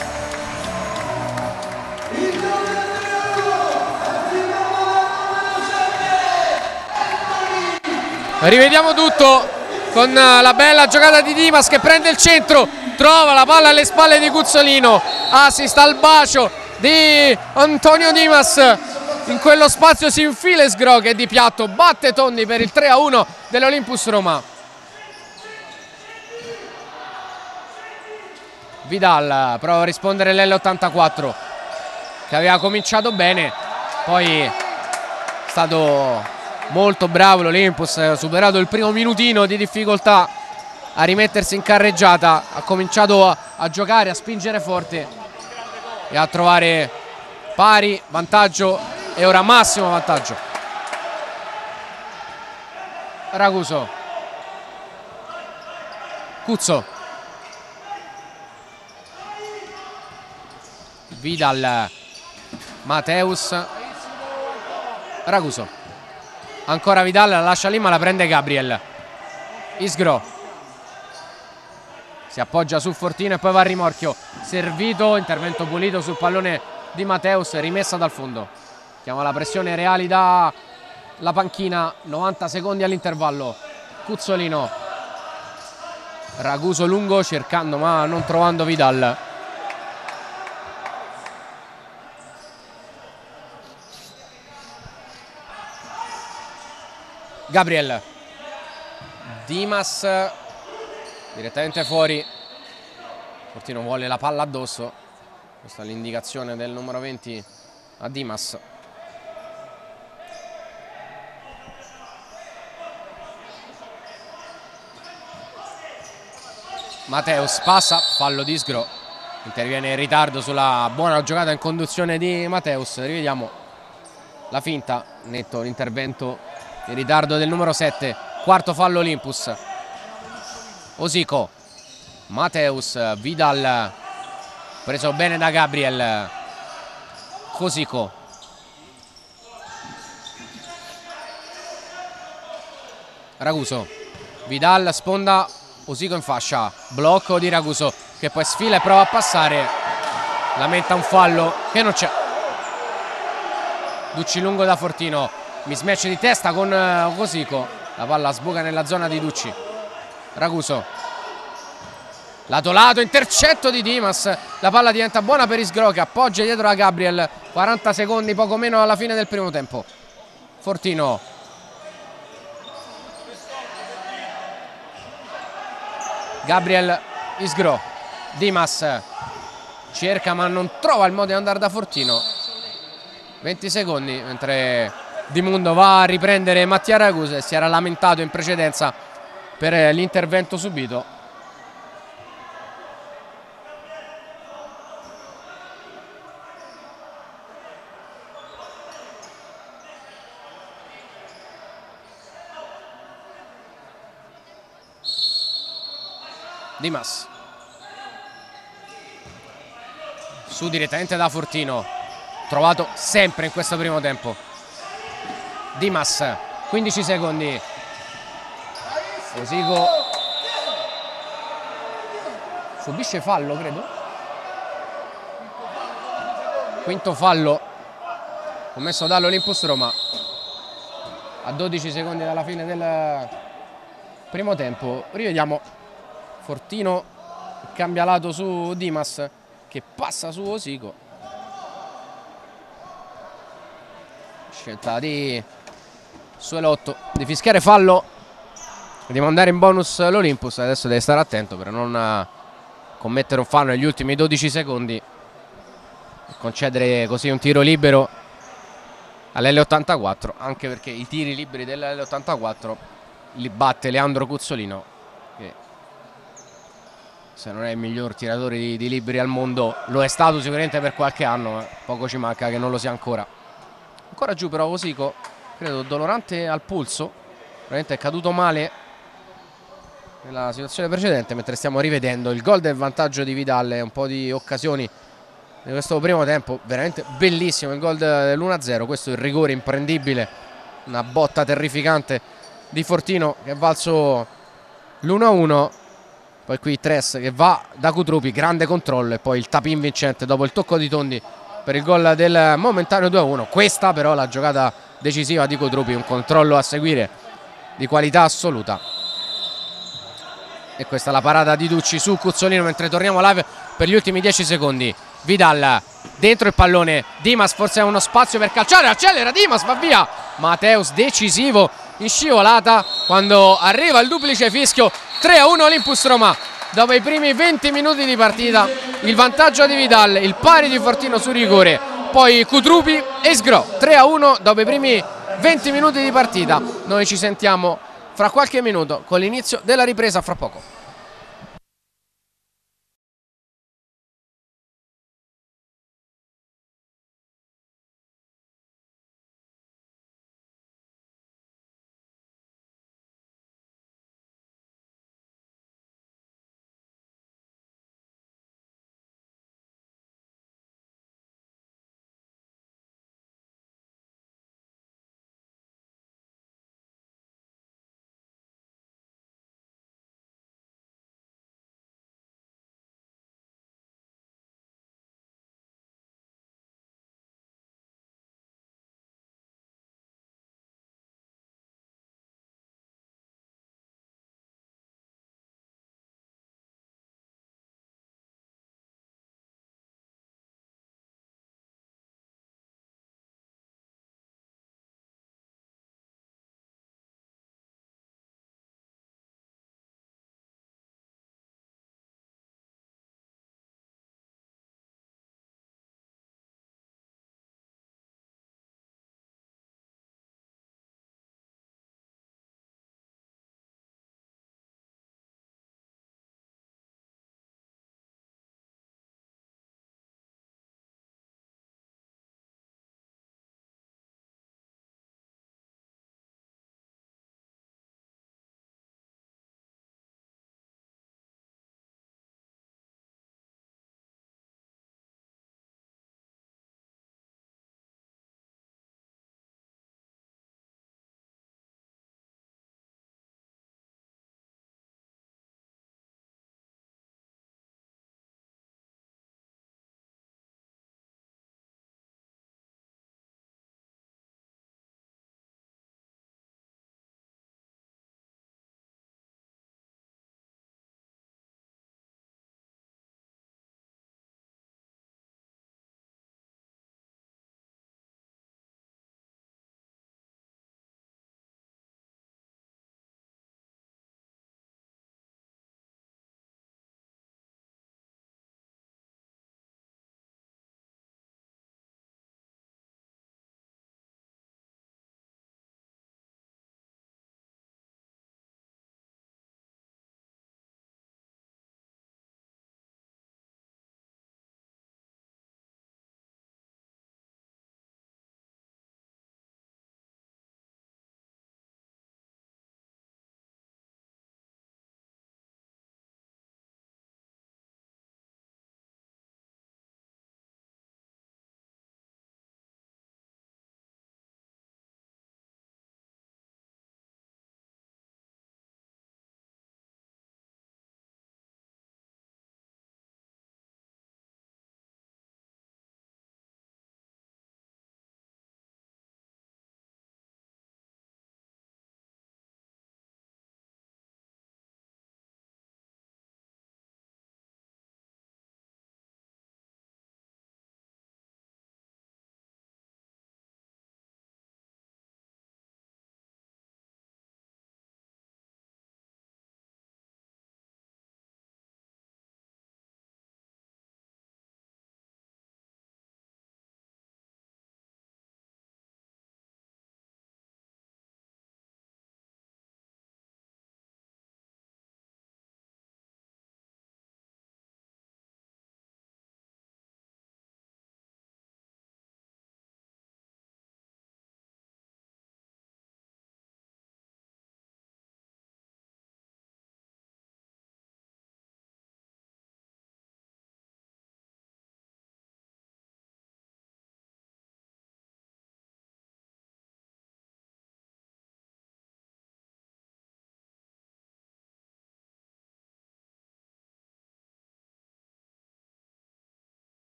S2: Rivediamo tutto con la bella giocata di Dimas che prende il centro, trova la palla alle spalle di Cuzzolino, assist al bacio di Antonio Dimas, in quello spazio si infila Isgro che di piatto batte Tondi per il tre a uno dell'Olympus Roma. Vidal prova a rispondere l'L ottantaquattro che aveva cominciato bene, poi è stato molto bravo l'Olympus, ha superato il primo minutino di difficoltà a rimettersi in carreggiata, ha cominciato a, a giocare, a spingere forte e a trovare pari, vantaggio e ora massimo vantaggio. Raguso, Cuzzo, Vidal, Mateus, Raguso, ancora Vidal, la lascia lì ma la prende Gabriel. Isgro si appoggia su Fortino e poi va a rimorchio, servito, intervento pulito sul pallone di Mateus, rimessa dal fondo. Chiama la pressione Reali da la panchina, novanta secondi all'intervallo. Cuzzolino, Raguso lungo cercando ma non trovando Vidal. Gabriel, Dimas direttamente fuori, Fortino vuole la palla addosso, questa è l'indicazione del numero venti a Dimas. Mateus passa, fallo di Isgro, interviene in ritardo sulla buona giocata in conduzione di Mateus. Rivediamo la finta, netto l'intervento in ritardo del numero sette, quarto fallo Olympus. Osico, Mateus, Vidal preso bene da Gabriel, Cosico. Raguso. Vidal, sponda, Cosico in fascia. Blocco di Raguso che poi sfila e prova a passare. Lamenta un fallo che non c'è. Ducci lungo da Fortino. Mismatch di testa con Cosico. La palla sbuca nella zona di Ducci. Raguso. Lato lato, intercetto di Dimas. La palla diventa buona per Isgro che appoggia dietro a Gabriel. quaranta secondi, poco meno alla fine del primo tempo. Fortino. Gabriel, Isgro. Dimas cerca ma non trova il modo di andare da Fortino. venti secondi mentre Dimundo va a riprendere Mattia Raguso, si era lamentato in precedenza per l'intervento subito. Dimas su direttamente da Fortino, trovato sempre in questo primo tempo. Dimas, quindici secondi. Cosico subisce fallo, credo. Quinto fallo commesso dall'Olympus Roma a dodici secondi dalla fine del primo tempo. Rivediamo Fortino cambia lato su Dimas che passa su Cosico. Scelta di Suelotto di fischiare fallo e di mandare in bonus l'Olympus. Adesso deve stare attento per non commettere un fallo negli ultimi dodici secondi e concedere così un tiro libero all'L ottantaquattro, anche perché i tiri liberi dell'L ottantaquattro li batte Leandro Cuzzolino, che se non è il miglior tiratore di, di liberi al mondo lo è stato sicuramente per qualche anno, eh. Poco ci manca che non lo sia ancora. Ancora giù però Cosico, credo dolorante al polso, veramente è caduto male nella situazione precedente, mentre stiamo rivedendo il gol del vantaggio di Vidal e un po' di occasioni di questo primo tempo. Veramente bellissimo il gol dell'uno a zero, questo è il rigore imprendibile, una botta terrificante di Fortino che è valso l'uno a uno. Poi qui Tres che va da Cutrupi, grande controllo, e poi il tap-in vincente dopo il tocco di Tondi per il gol del momentaneo due a uno. Questa però la giocata decisiva di Cutrupi, un controllo a seguire di qualità assoluta. E questa è la parata di Ducci su Cuzzolino, mentre torniamo live per gli ultimi dieci secondi. Vidal dentro il pallone, Dimas forse ha uno spazio per calciare, accelera Dimas, va via Mateus, decisivo in scivolata quando arriva il duplice fischio. Tre a uno Olympus Roma dopo i primi venti minuti di partita. Il vantaggio di Vidal, il pari di Fortino su rigore, poi Cutrupi e Sgro. Tre a uno dopo i primi venti minuti di partita. Noi ci sentiamo fra qualche minuto con l'inizio della ripresa, fra poco.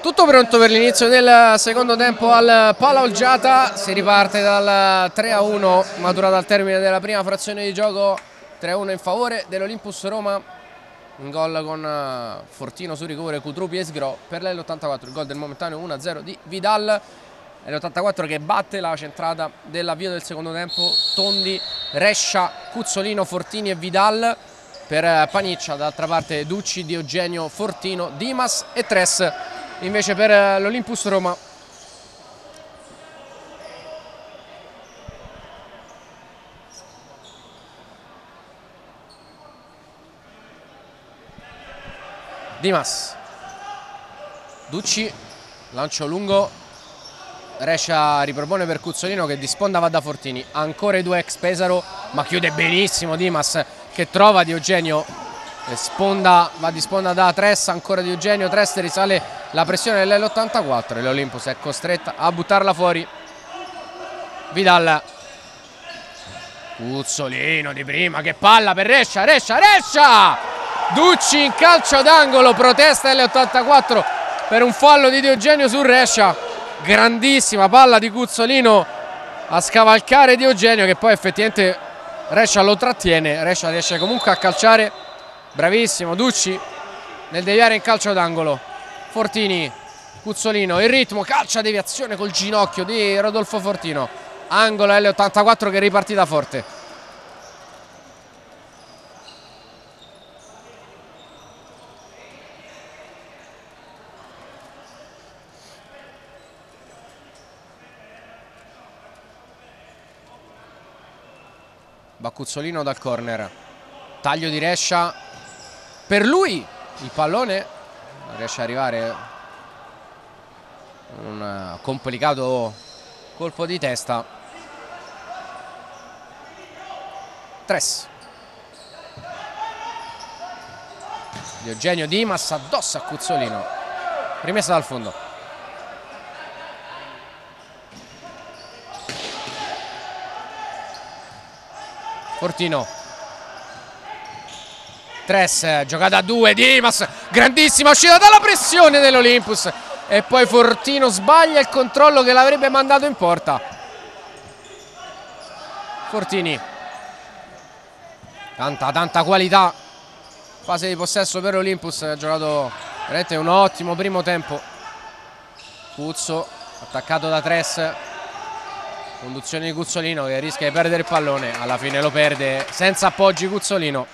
S2: Tutto pronto per l'inizio del secondo tempo al Pala Olgiata, si riparte dal tre a uno maturato al termine della prima frazione di gioco, tre a uno in favore dell'Olympus Roma, un gol con Fortino su rigore, Cutrupi e Sgro per l'L'ottantaquattro, il gol del momentaneo uno a zero di Vidal, l'ottantaquattro che batte la centrata dell'avvio del secondo tempo, Tondi, Rescia, Cuzzolino, Fortini e Vidal, per Paniccia d'altra parte Ducci, Diogenio, Fortino, Dimas e Tres. Invece per l'Olympus Roma Dimas, Ducci, lancio lungo, Rescia ripropone per Cuzzolino che di sponda va da Fortini, ancora i due ex Pesaro ma chiude benissimo Dimas che trova Diogenio. Sponda, va di sponda da Tres, ancora di Eugenio, Tres risale la pressione dell'ottantaquattro e l'Olympus è costretta a buttarla fuori. Vidal, Cuzzolino di prima, che palla per Rescia, Rescia, Rescia! Ducci in calcio d'angolo, protesta l'ottantaquattro per un fallo di Diogenio su Rescia, grandissima palla di Cuzzolino a scavalcare Diogenio che poi effettivamente Rescia lo trattiene, Rescia riesce comunque a calciare. Bravissimo Ducci nel deviare in calcio d'angolo. Fortini, Cuzzolino, il ritmo, calcia deviazione col ginocchio di Rodolfo Fortino. Angolo l'ottantaquattro che è ripartita forte. Va Cuzzolino dal corner. Taglio di Rescia. Per lui il pallone non riesce ad arrivare, un complicato colpo di testa. Tres, Diogenio, Dimas addosso a Cuzzolino, rimessa dal fondo. Fortino, Tres, giocata a due, Dimas, grandissima uscita dalla pressione dell'Olympus e poi Fortino sbaglia il controllo che l'avrebbe mandato in porta. Fortini, tanta tanta qualità, fase di possesso per l'Olympus, ha giocato veramente un ottimo primo tempo. Cuzzo, attaccato da Tres, conduzione di Cuzzolino che rischia di perdere il pallone, alla fine lo perde senza appoggi Cuzzolino.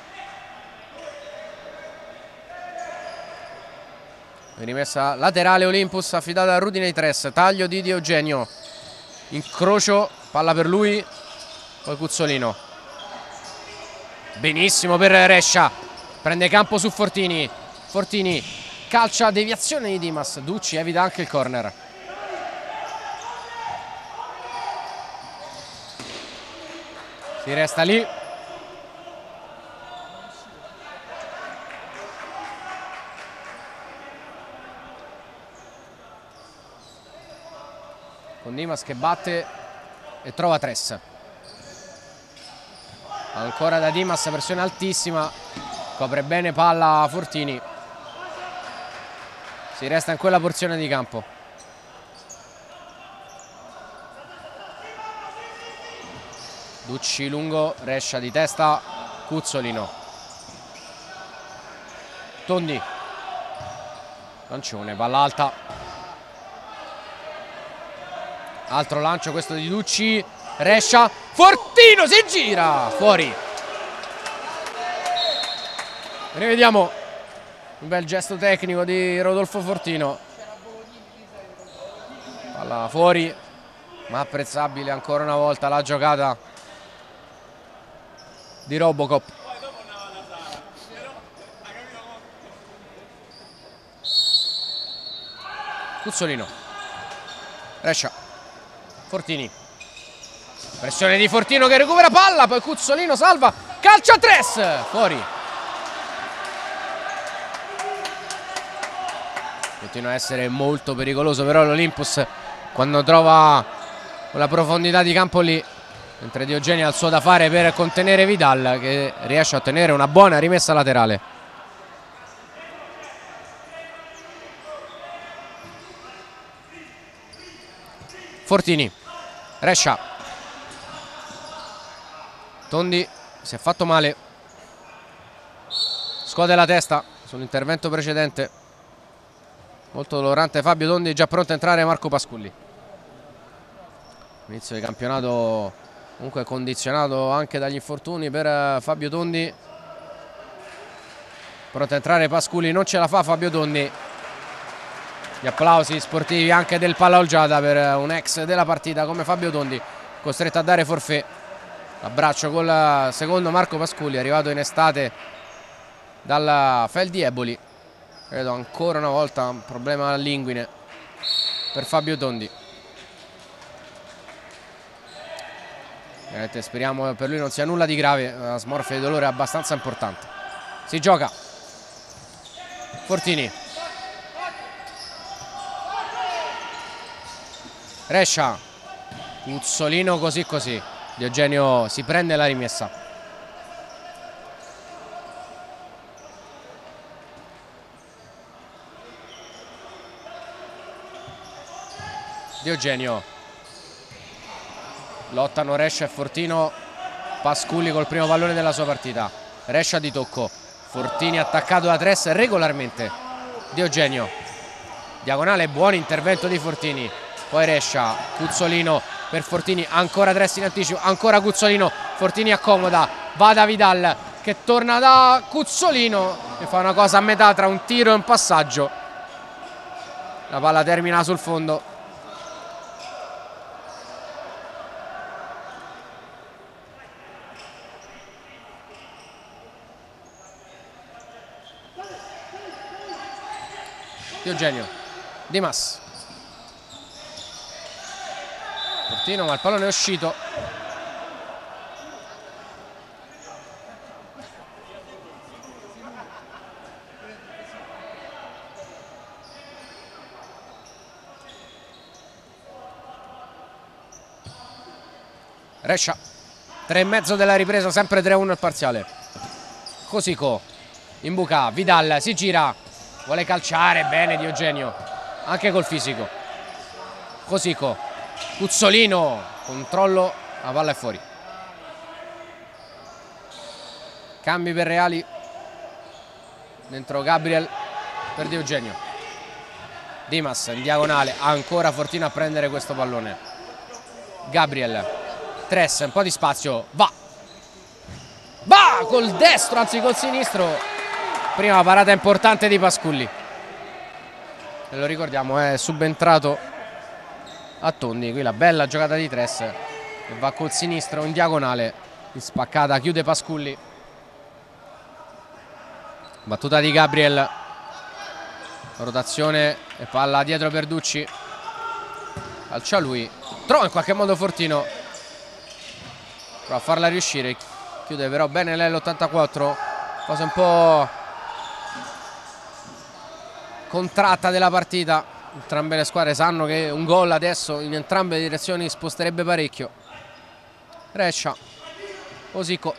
S2: Rimessa laterale Olympus affidata a Rudinei Tres, taglio di Diogenio, incrocio, palla per lui, poi Cuzzolino, benissimo per Rescia, prende campo su Fortini, Fortini calcia, deviazione di Dimas, Ducci evita anche il corner. Si resta lì. Con Dimas che batte e trova Tres. Ancora da Dimas, pressione altissima, copre bene palla Fortini. Si resta in quella porzione di campo. Ducci lungo, Rescia di testa, Cuzzolino. Tondi. Lancione, palla alta. Altro lancio questo di Ducci, Rescia, Fortino si gira, fuori. Rivediamo un bel gesto tecnico di Rodolfo Fortino. Palla fuori, ma apprezzabile ancora una volta la giocata di Robocop. Cuzzolino, Rescia, Fortini, pressione di Fortino che recupera palla, poi Cuzzolino salva, calcia Tres, fuori. Continua a essere molto pericoloso però l'Olympus quando trova quella profondità di campo lì, mentre Diogenio ha il suo da fare per contenere Vidal che riesce a ottenere una buona rimessa laterale. Fortini, Rescia, Tondi si è fatto male, scuote la testa sull'intervento precedente, molto dolorante Fabio Tondi, già pronto a entrare Marco Pasculli. Inizio di campionato comunque condizionato anche dagli infortuni per Fabio Tondi. Pronto a entrare Pasculli, non ce la fa Fabio Tondi. Gli applausi sportivi anche del Palla Olgiata per un ex della partita come Fabio Tondi, costretto a dare forfait. Abbraccio col secondo Marco Pasculli, arrivato in estate dalla Fel di Eboli. Credo ancora una volta un problema all'inguine per Fabio Tondi. Speriamo per lui non sia nulla di grave, una smorfia di dolore abbastanza importante. Si gioca. Fortini. Rescia. Cuzzolino così così. Diogenio si prende la rimessa. Diogenio. Lottano Rescia e Fortino. Pasculli col primo pallone della sua partita. Rescia di tocco. Fortini attaccato da Tres regolarmente. Diogenio. Diagonale, buon intervento di Fortini. Poi Rescia. Cuzzolino per Fortini. Ancora Tres in anticipo. Ancora Cuzzolino. Fortini accomoda. Va da Vidal che torna da Cuzzolino e fa una cosa a metà tra un tiro e un passaggio. La palla termina sul fondo. Diogenio, Dimas, Fortino, ma il pallone è uscito. Rescia, tre e mezzo della ripresa, sempre tre a uno il parziale. Cosico, Imbuca, Vidal, si gira. Vuole calciare, bene Diogenio, anche col fisico. Cosico, Cuzzolino, controllo, la palla è fuori. Cambi per Reali. Dentro Gabriel per Diogenio. Dimas in diagonale, ancora Fortino a prendere questo pallone. Gabriel, Tres, un po' di spazio, va. Va col destro, anzi col sinistro. Prima parata importante di Pasculli. E lo ricordiamo, è subentrato a Tondi. Qui la bella giocata di Tres che va col sinistro in diagonale. In spaccata chiude Pasculli. Battuta di Gabriel. Rotazione e palla dietro per Ducci. Calcia lui. Trova in qualche modo Fortino. Prova a farla riuscire. Chiude però bene l'ottantaquattro. Cosa un po' contratta della partita. Entrambe le squadre sanno che un gol adesso in entrambe le direzioni sposterebbe parecchio. Rescia, Cosico,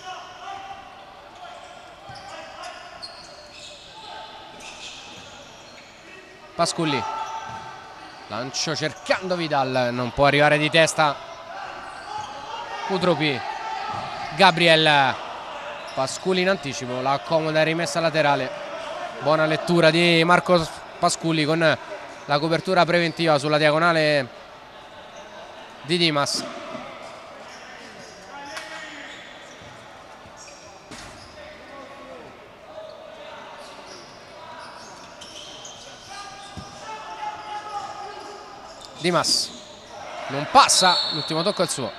S2: Pasculli, lancio cercando Vidal, non può arrivare di testa. Kudropi, Gabriel, Pasculli in anticipo, la accomoda rimessa laterale. Buona lettura di Marco Pasculli con la copertura preventiva sulla diagonale di Dimas. Dimas non passa, l'ultimo tocco è il suo.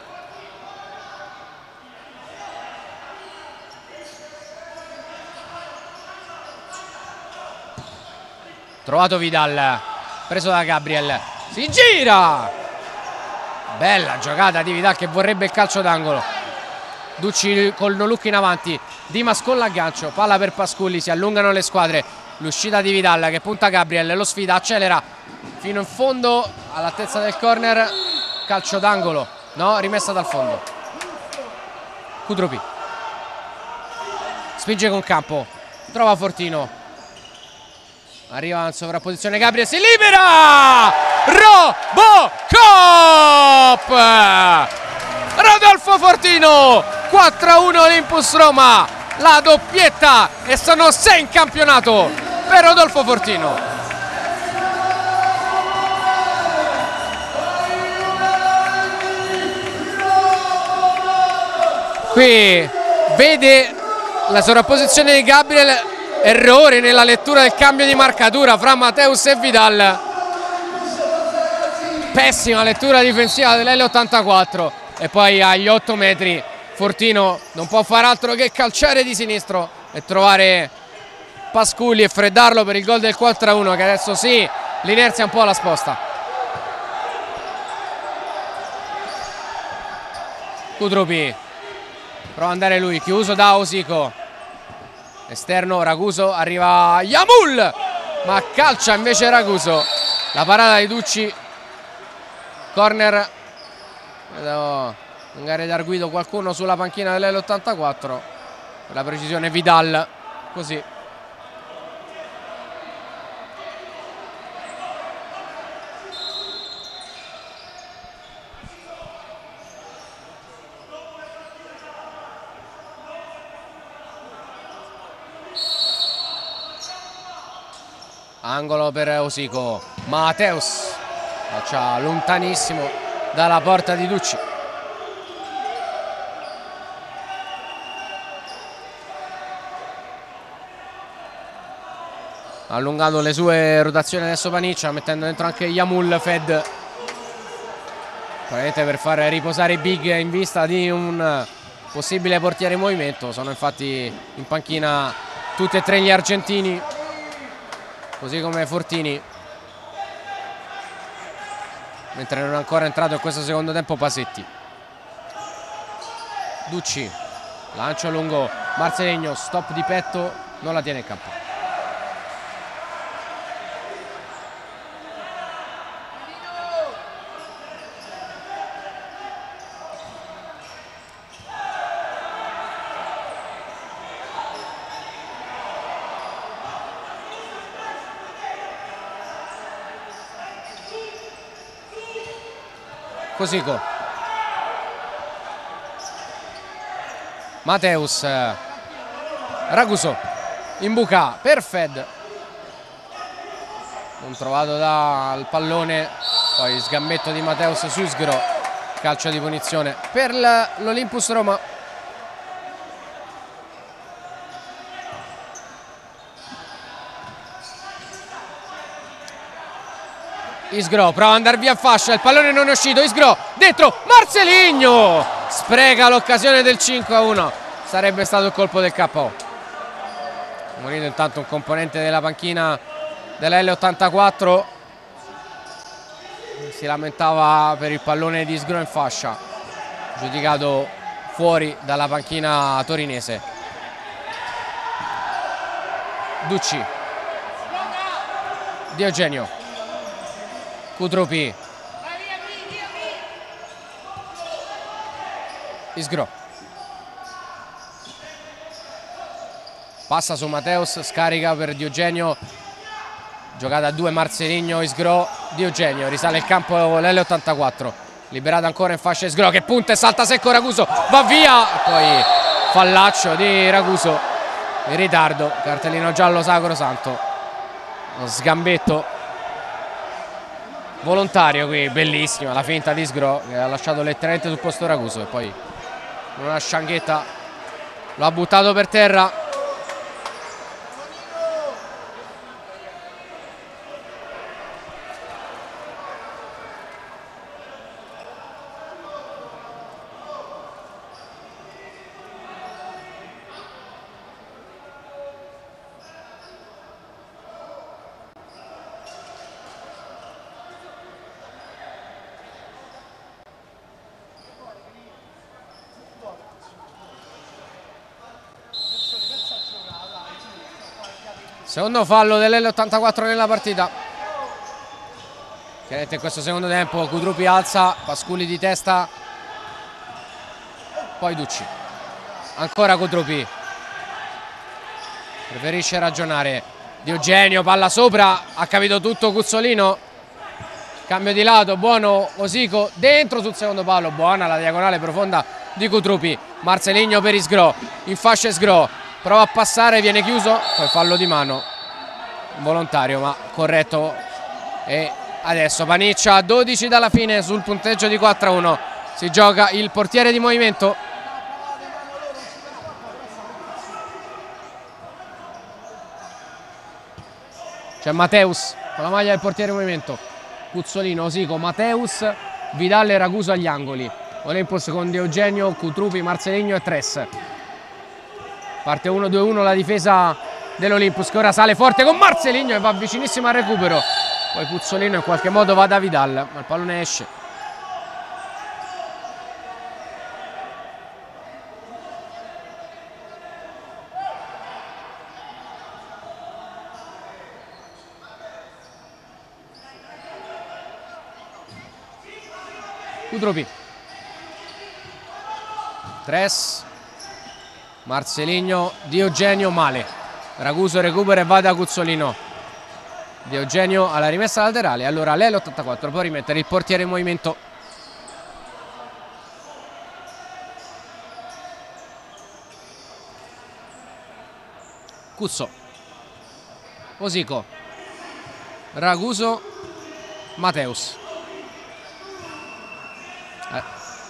S2: Trovato Vidal, preso da Gabriel, si gira, bella giocata di Vidal che vorrebbe il calcio d'angolo. Ducci col no look in avanti, Dimas con l'aggancio, palla per Pasculli, si allungano le squadre, l'uscita di Vidal che punta Gabriel, lo sfida, accelera fino in fondo all'altezza del corner, calcio d'angolo, no, rimessa dal fondo. Kudropi spinge con campo, trova Fortino. Arriva in sovrapposizione Gabriel, si libera! Robocop! stop! Rodolfo Fortino, quattro a uno Olympus Roma, la doppietta e sono sei in campionato per Rodolfo Fortino. Qui vede la sovrapposizione di Gabriel, errore nella lettura del cambio di marcatura fra Mateus e Vidal, pessima lettura difensiva dell'L ottantaquattro e poi agli otto metri Fortino non può fare altro che calciare di sinistro e trovare Pasculi e freddarlo per il gol del quattro a uno, che adesso sì, l'inerzia un po' la sposta. Kudrupi prova ad andare lui, chiuso da Osico, esterno Raguso, arriva Yamul, ma calcia invece Raguso. La parata di Ducci, corner, vedo magari dar guido qualcuno sulla panchina dell'L ottantaquattro, per la precisione Vidal, così. Angolo per Osico, Mateus faccia lontanissimo dalla porta di Ducci. Ha allungato le sue rotazioni adesso Paniccia, mettendo dentro anche Yamul Fed, probabilmente per far riposare i big in vista di un possibile portiere in movimento. Sono infatti in panchina tutti e tre gli argentini, così come Fortini, mentre non è ancora entrato in questo secondo tempo Pasetti. Ducci, lancio lungo, Marceligno, stop di petto, non la tiene in campo. Cosico, Mateus, Raguso, Imbuca per Fed, non trovato dal pallone, poi sgambetto di Mateus su Isgro, calcio di punizione per l'Olympus Roma. Isgro prova ad andare via a fascia, il pallone non è uscito, Isgro dentro, Marceligno spreca l'occasione del cinque a uno, sarebbe stato il colpo del K O. Morito intanto un componente della panchina della L ottantaquattro, si lamentava per il pallone di Isgro in fascia, giudicato fuori dalla panchina torinese. Ducci, Diogenio, Kudrupi, Isgro, passa su Mateus, scarica per Diogenio, giocata a due Marceligno, Isgro, Diogenio, risale il campo l'L ottantaquattro, liberato ancora in fascia Isgro che punta e salta secco Raguso, va via, poi fallaccio di Raguso in ritardo, cartellino giallo sacrosanto, uno sgambetto volontario qui, bellissima la finta di Isgro che ha lasciato letteralmente sul posto Raguso e poi una scianghetta lo ha buttato per terra. Secondo fallo dell'L ottantaquattro nella partita. Chiaramente in questo secondo tempo Kudrupi alza, Pasculi di testa, poi Ducci. Ancora Kudrupi. Preferisce ragionare. Diogenio, palla sopra, ha capito tutto Cuzzolino. Cambio di lato, buono Osico dentro sul secondo palo, buona la diagonale profonda di Cutrupi. Marceligno per Isgro, in fascia Isgro, prova a passare, viene chiuso, poi fallo di mano volontario ma corretto. E adesso Paniccia a dodici dalla fine sul punteggio di quattro a uno. Si gioca il portiere di movimento. C'è Mateus con la maglia del portiere di movimento. Cuzzolino, Osico, Mateus, Vidal e Raguso agli angoli. Olympus con Di Eugenio, Cutrupi, Marceligno e Tres. Parte uno due uno la difesa dell'Olympus che ora sale forte con Marceligno e va vicinissimo al recupero. Poi Cuzzolino in qualche modo va da Vidal, ma il pallone esce. Cutrupi, Tres, Marceligno, Di Eugenio male. Raguso recupera e va da Cuzzolino. Di Eugenio alla rimessa laterale. Allora lei l'ottantaquattro può rimettere il portiere in movimento. Cuzzo, Osico, Raguso, Mateus. Eh.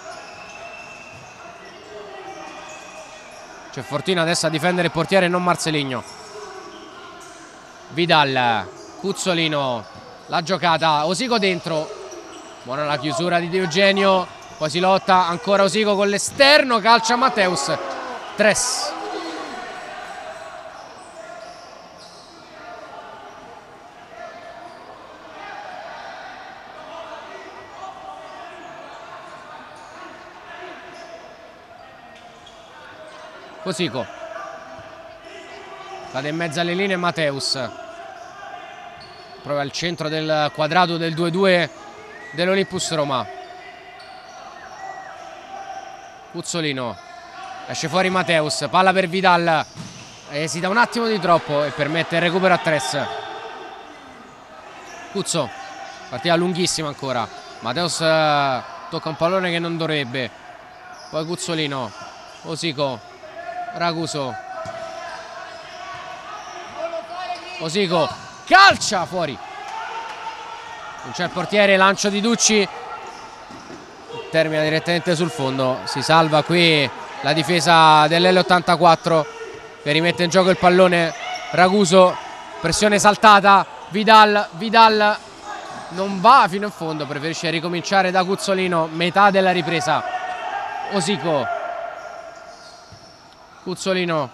S2: C'è Fortino adesso a difendere il portiere, non Marceligno. Vidal, Cuzzolino, la giocata, Osico dentro. Buona la chiusura di Di Eugenio. Poi si lotta ancora Osico con l'esterno, calcia Mateus. Tres. Osico cade in mezzo alle linee Mateus, prova al centro del quadrato del due due dell'Olympus Roma. Cuzzolino, esce fuori Mateus, palla per Vidal, esita un attimo di troppo e permette il recupero a Tres. Cuzzo, partita lunghissima ancora. Mateus eh, tocca un pallone che non dovrebbe. Poi Cuzzolino, Osico, Raguso, Osico, calcia fuori. Non c'è il portiere, lancio di Ducci, termina direttamente sul fondo. Si salva qui la difesa dell'L ottantaquattro che rimette in gioco il pallone. Raguso, pressione saltata, Vidal, Vidal non va fino in fondo, preferisce ricominciare da Cuzzolino, metà della ripresa. Osico, Cuzzolino,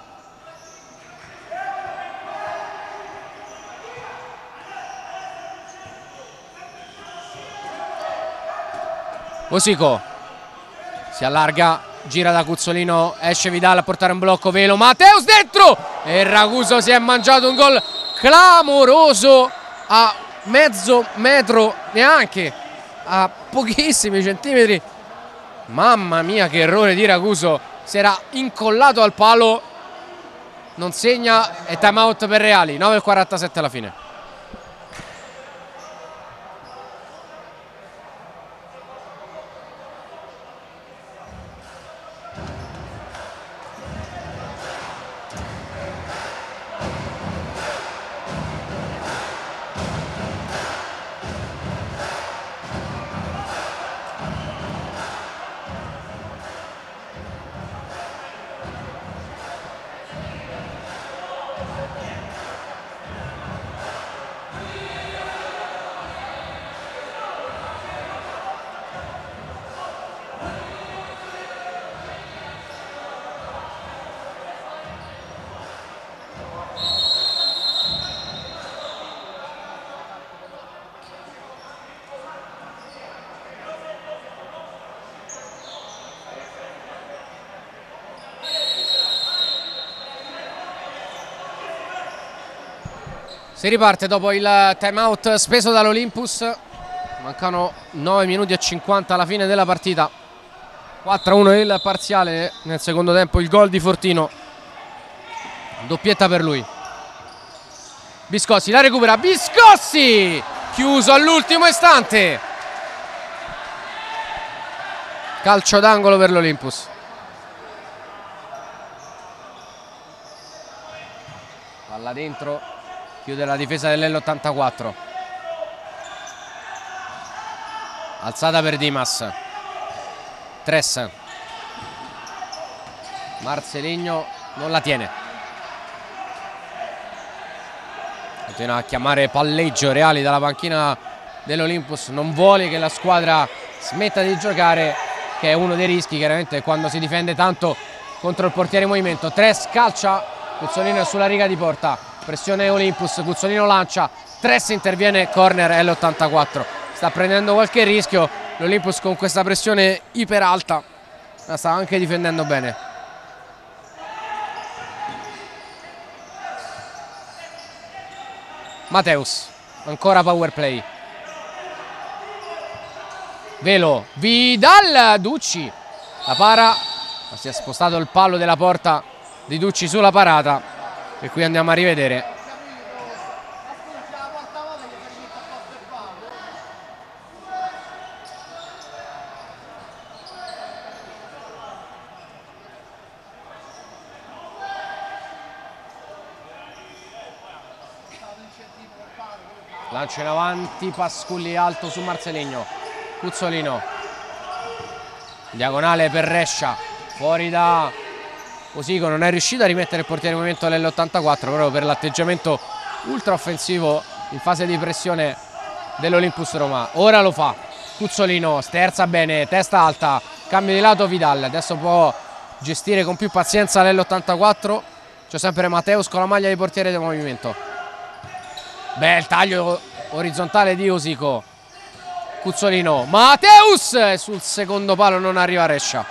S2: Osico si allarga, gira da Cuzzolino, esce Vidal a portare un blocco, velo, Mateus dentro e Raguso si è mangiato un gol clamoroso a mezzo metro, neanche a pochissimi centimetri. Mamma mia che errore di Raguso, si era incollato al palo. Non segna e time out per Reali. Nove e quarantasette alla fine. Si riparte dopo il time out speso dall'Olympus. Mancano nove minuti e cinquanta alla fine della partita. quattro a uno il parziale. Nel secondo tempo il gol di Fortino, doppietta per lui. Biscossi la recupera, Biscossi chiuso all'ultimo istante. Calcio d'angolo per l'Olympus. Palla dentro, chiude la difesa dell'L ottantaquattro. Alzata per Dimas. Tres. Marceligno non la tiene. Continua a chiamare palleggio Reali dalla panchina dell'Olympus. Non vuole che la squadra smetta di giocare, che è uno dei rischi chiaramente quando si difende tanto contro il portiere in movimento. Tres calcia, Cuzzolino è sulla riga di porta, pressione Olympus, Cuzzolino lancia, Tres interviene, corner L ottantaquattro. Sta prendendo qualche rischio l'Olympus con questa pressione iper alta, la sta anche difendendo bene. Mateus, ancora power play. Velo, Vidal, Ducci, la para, si è spostato il palo della porta di Ducci sulla parata e qui andiamo a rivedere. Lancio in avanti, Pasculli alto su Marceligno. Cuzzolino, diagonale per Rescia, fuori da Osico, non è riuscito a rimettere il portiere in movimento l'L ottantaquattro proprio per l'atteggiamento ultra offensivo in fase di pressione dell'Olympus Roma. Ora lo fa Cuzzolino, sterza bene, testa alta, cambio di lato Vidal, adesso può gestire con più pazienza l'L ottantaquattro. C'è sempre Mateus con la maglia di portiere del movimento. Bel taglio orizzontale di Osico. Cuzzolino, Mateus, sul secondo palo non arriva Rescia.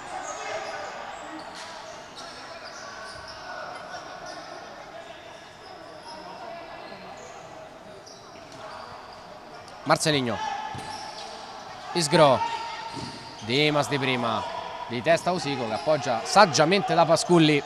S2: Marceligno, Isgro, Dimas di prima, di testa Osico che appoggia saggiamente da Pasculli.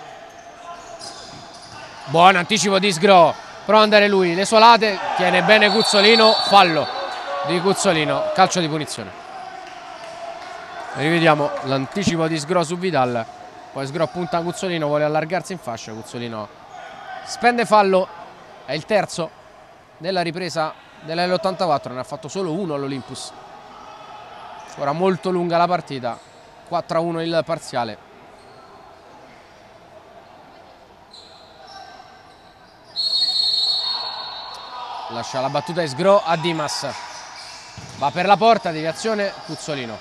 S2: Buon anticipo di Isgro, prova ad andare lui, le sue late, tiene bene Cuzzolino, fallo di Cuzzolino, calcio di punizione. Rivediamo l'anticipo di Sgro su Vidal, poi Sgro punta a Cuzzolino, vuole allargarsi in fascia, Cuzzolino spende fallo, è il terzo nella ripresa dell'L ottantaquattro, ne ha fatto solo uno all'Olympus. Ora molto lunga la partita, quattro a uno il parziale. Lascia la battuta Isgro a Dimas, va per la porta, deviazione Cuzzolino,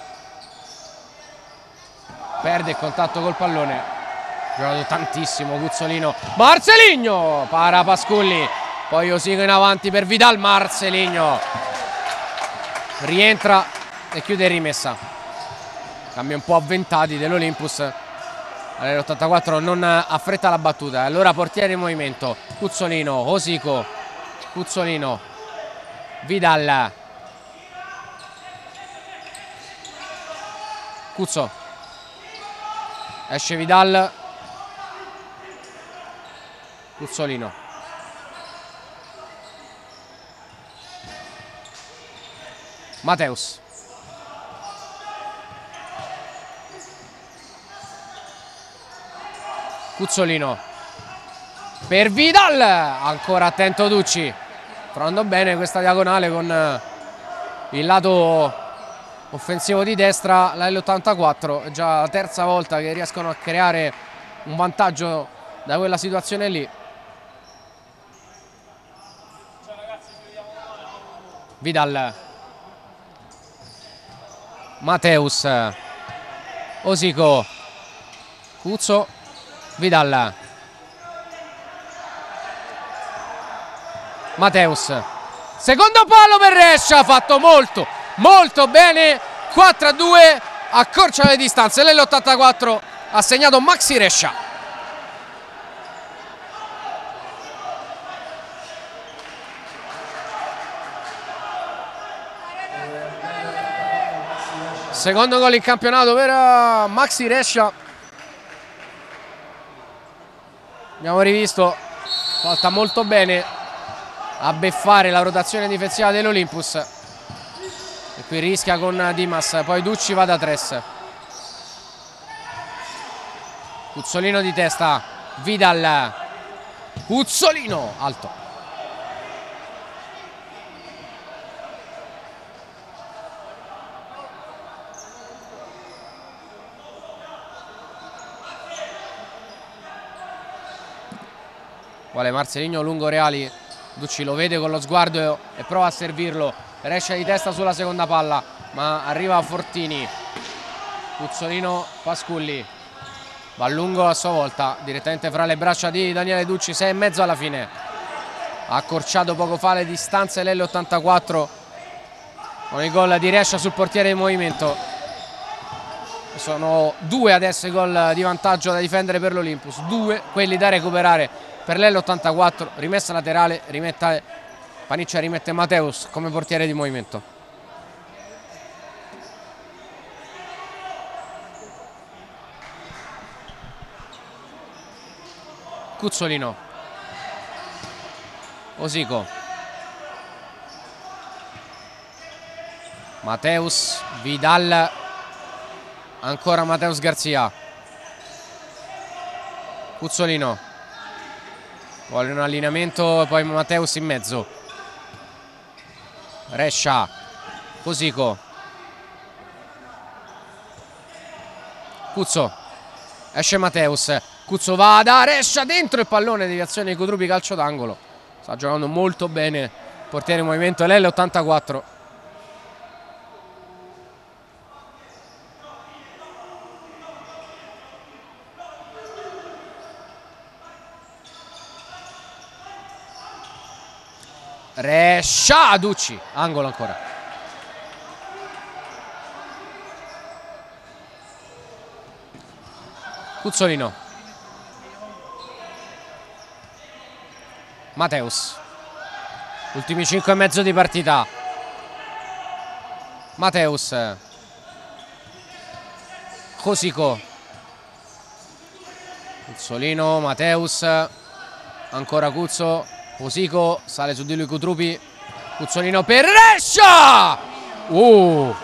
S2: perde il contatto col pallone, ha giocato tantissimo Cuzzolino. Marceligno, para Pasculli, poi Osico in avanti per Vidal, Marceligno rientra e chiude rimessa. Cambia un po' avventati dell'Olympus, all'L ottantaquattro non affretta la battuta, allora portiere in movimento, Cuzzolino, Osico, Cuzzolino, Vidal, Cuzzo, esce Vidal, Cuzzolino, Mateus, Cuzzolino per Vidal, ancora attento Ducci, provando bene questa diagonale con il lato offensivo di destra. La L ottantaquattro è già la terza volta che riescono a creare un vantaggio da quella situazione lì. Vidal, Mateus, Osico, Cuzzo, Vidal, Mateus, secondo palo per Rescia, ha fatto molto molto bene, quattro a due, accorcia le distanze, l'L ottantaquattro ha segnato Maxi Rescia. Secondo gol in campionato per Maxi Rescia. Abbiamo rivisto, fatta molto bene a beffare la rotazione difensiva dell'Olympus, e qui rischia con Dimas, poi Ducci va da Tres. Cuzzolino di testa, Vidal, Cuzzolino alto. Vuole Marcelinho lungo Reali, Ducci lo vede con lo sguardo e prova a servirlo, Rescia di testa sulla seconda palla, ma arriva Fortini. Cuzzolino, Pasculli, va lungo a sua volta, direttamente fra le braccia di Daniele Ducci, sei e mezzo alla fine. Ha accorciato poco fa le distanze l'L ottantaquattro con il gol di Rescia sul portiere di movimento. Sono due adesso i gol di vantaggio da difendere per l'Olympus, due quelli da recuperare per l'L ottantaquattro. Rimessa laterale, rimette, Paniccia rimette Mateus come portiere di movimento. Cuzzolino, Osico, Mateus, Vidal, ancora Mateus Garzia, Cuzzolino, vuole un allineamento e poi Mateus in mezzo, Rescia, Osico, Cuzzo, esce Mateus, Cuzzo va da Rescia, dentro il pallone, deviazione di Cutrupi, calcio d'angolo. Sta giocando molto bene portiere in movimento l'L ottantaquattro. Rescia, Ducci, angolo ancora. Cuzzolino, Mateus, ultimi cinque e mezzo di partita. Mateus, Cosico, Cuzzolino, Mateus, ancora Cuzzo, Cosico, sale su di lui Cutrupi, Cuzzolino per Rescia! Uh.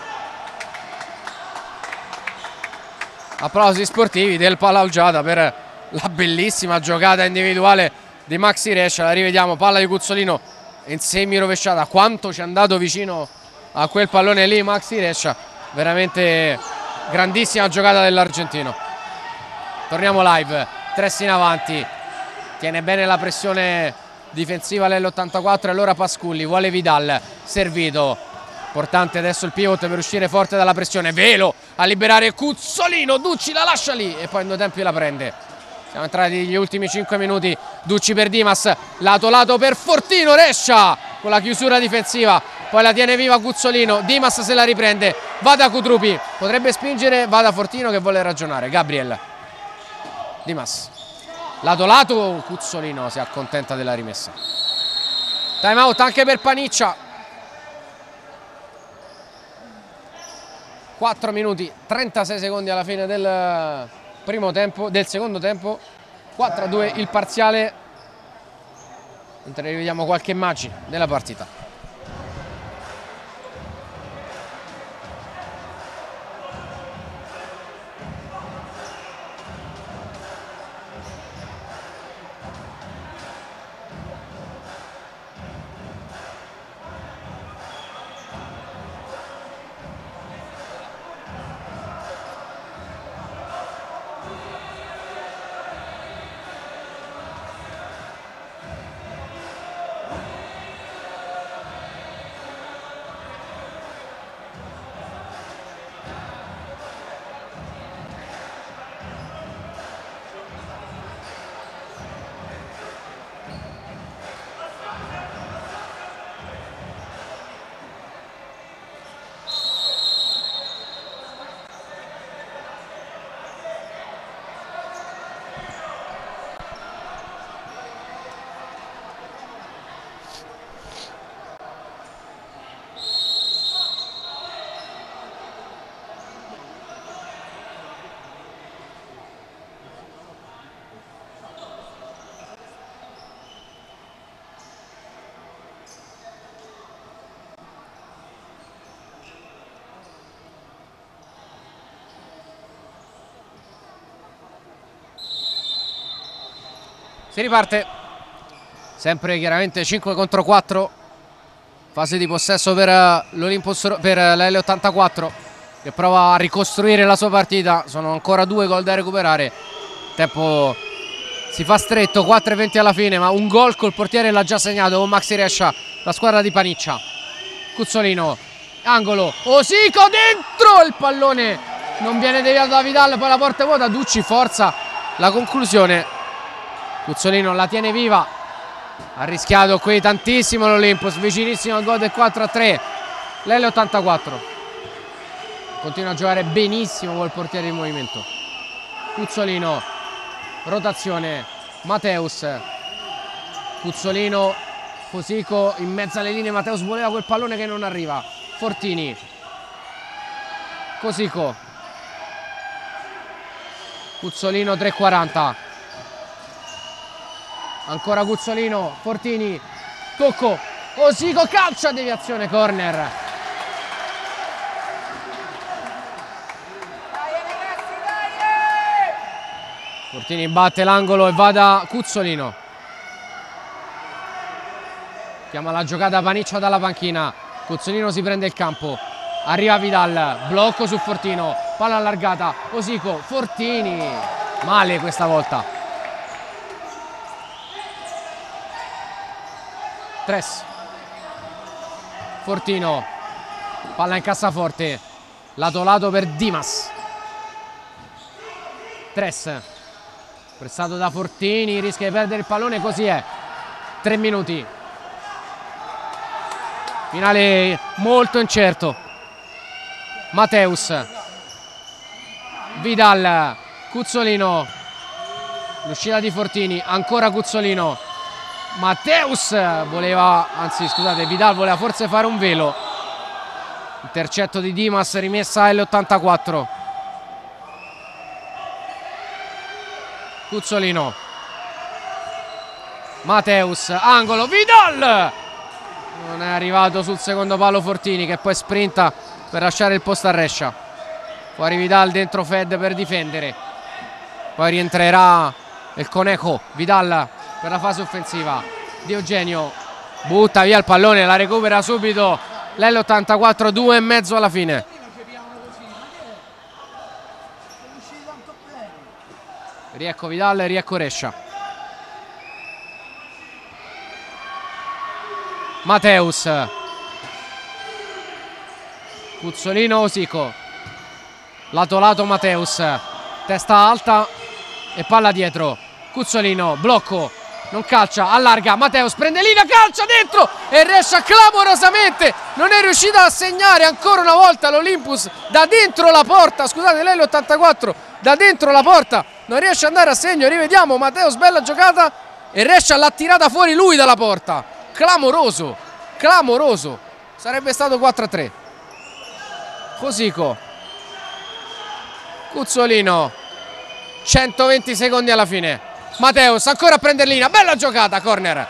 S2: Applausi sportivi del Palaugiata per la bellissima giocata individuale di Maxi Rescia. La rivediamo, palla di Cuzzolino in semi rovesciata, quanto ci è andato vicino a quel pallone lì Maxi Rescia, veramente grandissima giocata dell'argentino. Torniamo live, Tres in avanti, tiene bene la pressione difensiva l'L ottantaquattro e allora Pasculli, vuole Vidal, servito, importante adesso il pivot per uscire forte dalla pressione, Velo a liberare Cuzzolino, Ducci la lascia lì e poi in due tempi la prende. Siamo entrati negli ultimi cinque minuti, Ducci per Dimas, lato lato per Fortino, Rescia con la chiusura difensiva, poi la tiene viva Cuzzolino, Dimas se la riprende, va da Cutrupi, potrebbe spingere, va da Fortino che vuole ragionare, Gabriel, Dimas, lato lato, Cuzzolino si accontenta della rimessa. Time out anche per Paniccia. quattro minuti trentasei secondi alla fine del primo tempo, del secondo tempo, quattro a due il parziale, mentre rivediamo qualche immagine della partita. Si riparte, sempre chiaramente cinque contro quattro, fase di possesso per l'Olympus, per la L ottantaquattro, che prova a ricostruire la sua partita. Sono ancora due gol da recuperare, tempo si fa stretto, quattro e venti alla fine, ma un gol col portiere l'ha già segnato con Maxi Rescia, la squadra di Paniccia. Cuzzolino, angolo, Osico dentro, il pallone non viene deviato da Vidal, poi la porta è vuota, Ducci forza la conclusione. Cuzzolino la tiene viva, ha rischiato qui tantissimo l'Olympus, vicinissimo al gol del quattro a tre. L'L ottantaquattro continua a giocare benissimo col portiere in movimento. Cuzzolino, rotazione, Mateus, Cuzzolino, Fosico in mezzo alle linee, Mateus voleva quel pallone che non arriva. Fortini, Fosico, Cuzzolino, tre e quaranta. Ancora Cuzzolino, Fortini, tocco, Osico, calcia, deviazione, corner. Fortini batte l'angolo e va da Cuzzolino. Chiama la giocata Paniccia dalla panchina. Cuzzolino si prende il campo. Arriva Vidal, blocco su Fortino, palla allargata, Osico, Fortini. Male questa volta. Tres, Fortino, palla in cassaforte, lato lato per Dimas. Tres, pressato da Fortini, rischia di perdere il pallone, così è. Tre minuti. Finale molto incerto. Mateus, Vidal, Cuzzolino, l'uscita di Fortini, ancora Cuzzolino. Mateus voleva, anzi scusate, Vidal voleva forse fare un velo. Intercetto di Dimas, rimessa L ottantaquattro. Cuzzolino, Mateus, angolo, Vidal! Non è arrivato sul secondo palo Fortini, che poi sprinta per lasciare il posto a Rescia. Fuori Vidal, dentro Fed per difendere. Poi rientrerà il Coneco. Vidal per la fase offensiva. Diogenio butta via il pallone, la recupera subito l'L ottantaquattro, due e mezzo alla fine. Riecco Vidal, riecco Rescia. Mateus, Cuzzolino, Osico, lato lato Mateus, testa alta e palla dietro. Cuzzolino, blocco, non calcia, allarga, Mateus prende linea, calcia dentro e Rescia clamorosamente non è riuscita a segnare ancora una volta l'Olympus da dentro la porta. Scusate, l'L ottantaquattro da dentro la porta non riesce ad andare a segno. Rivediamo Mateus, bella giocata, e Rescia l'ha tirata fuori lui dalla porta. Clamoroso, clamoroso. Sarebbe stato quattro a tre. Fosico, Cuzzolino, centoventi secondi alla fine. Mateus ancora a prendere linea, bella giocata, corner.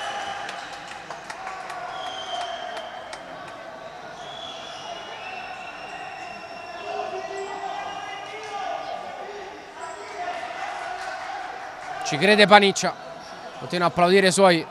S2: Ci crede Paniccia, continua a applaudire i suoi.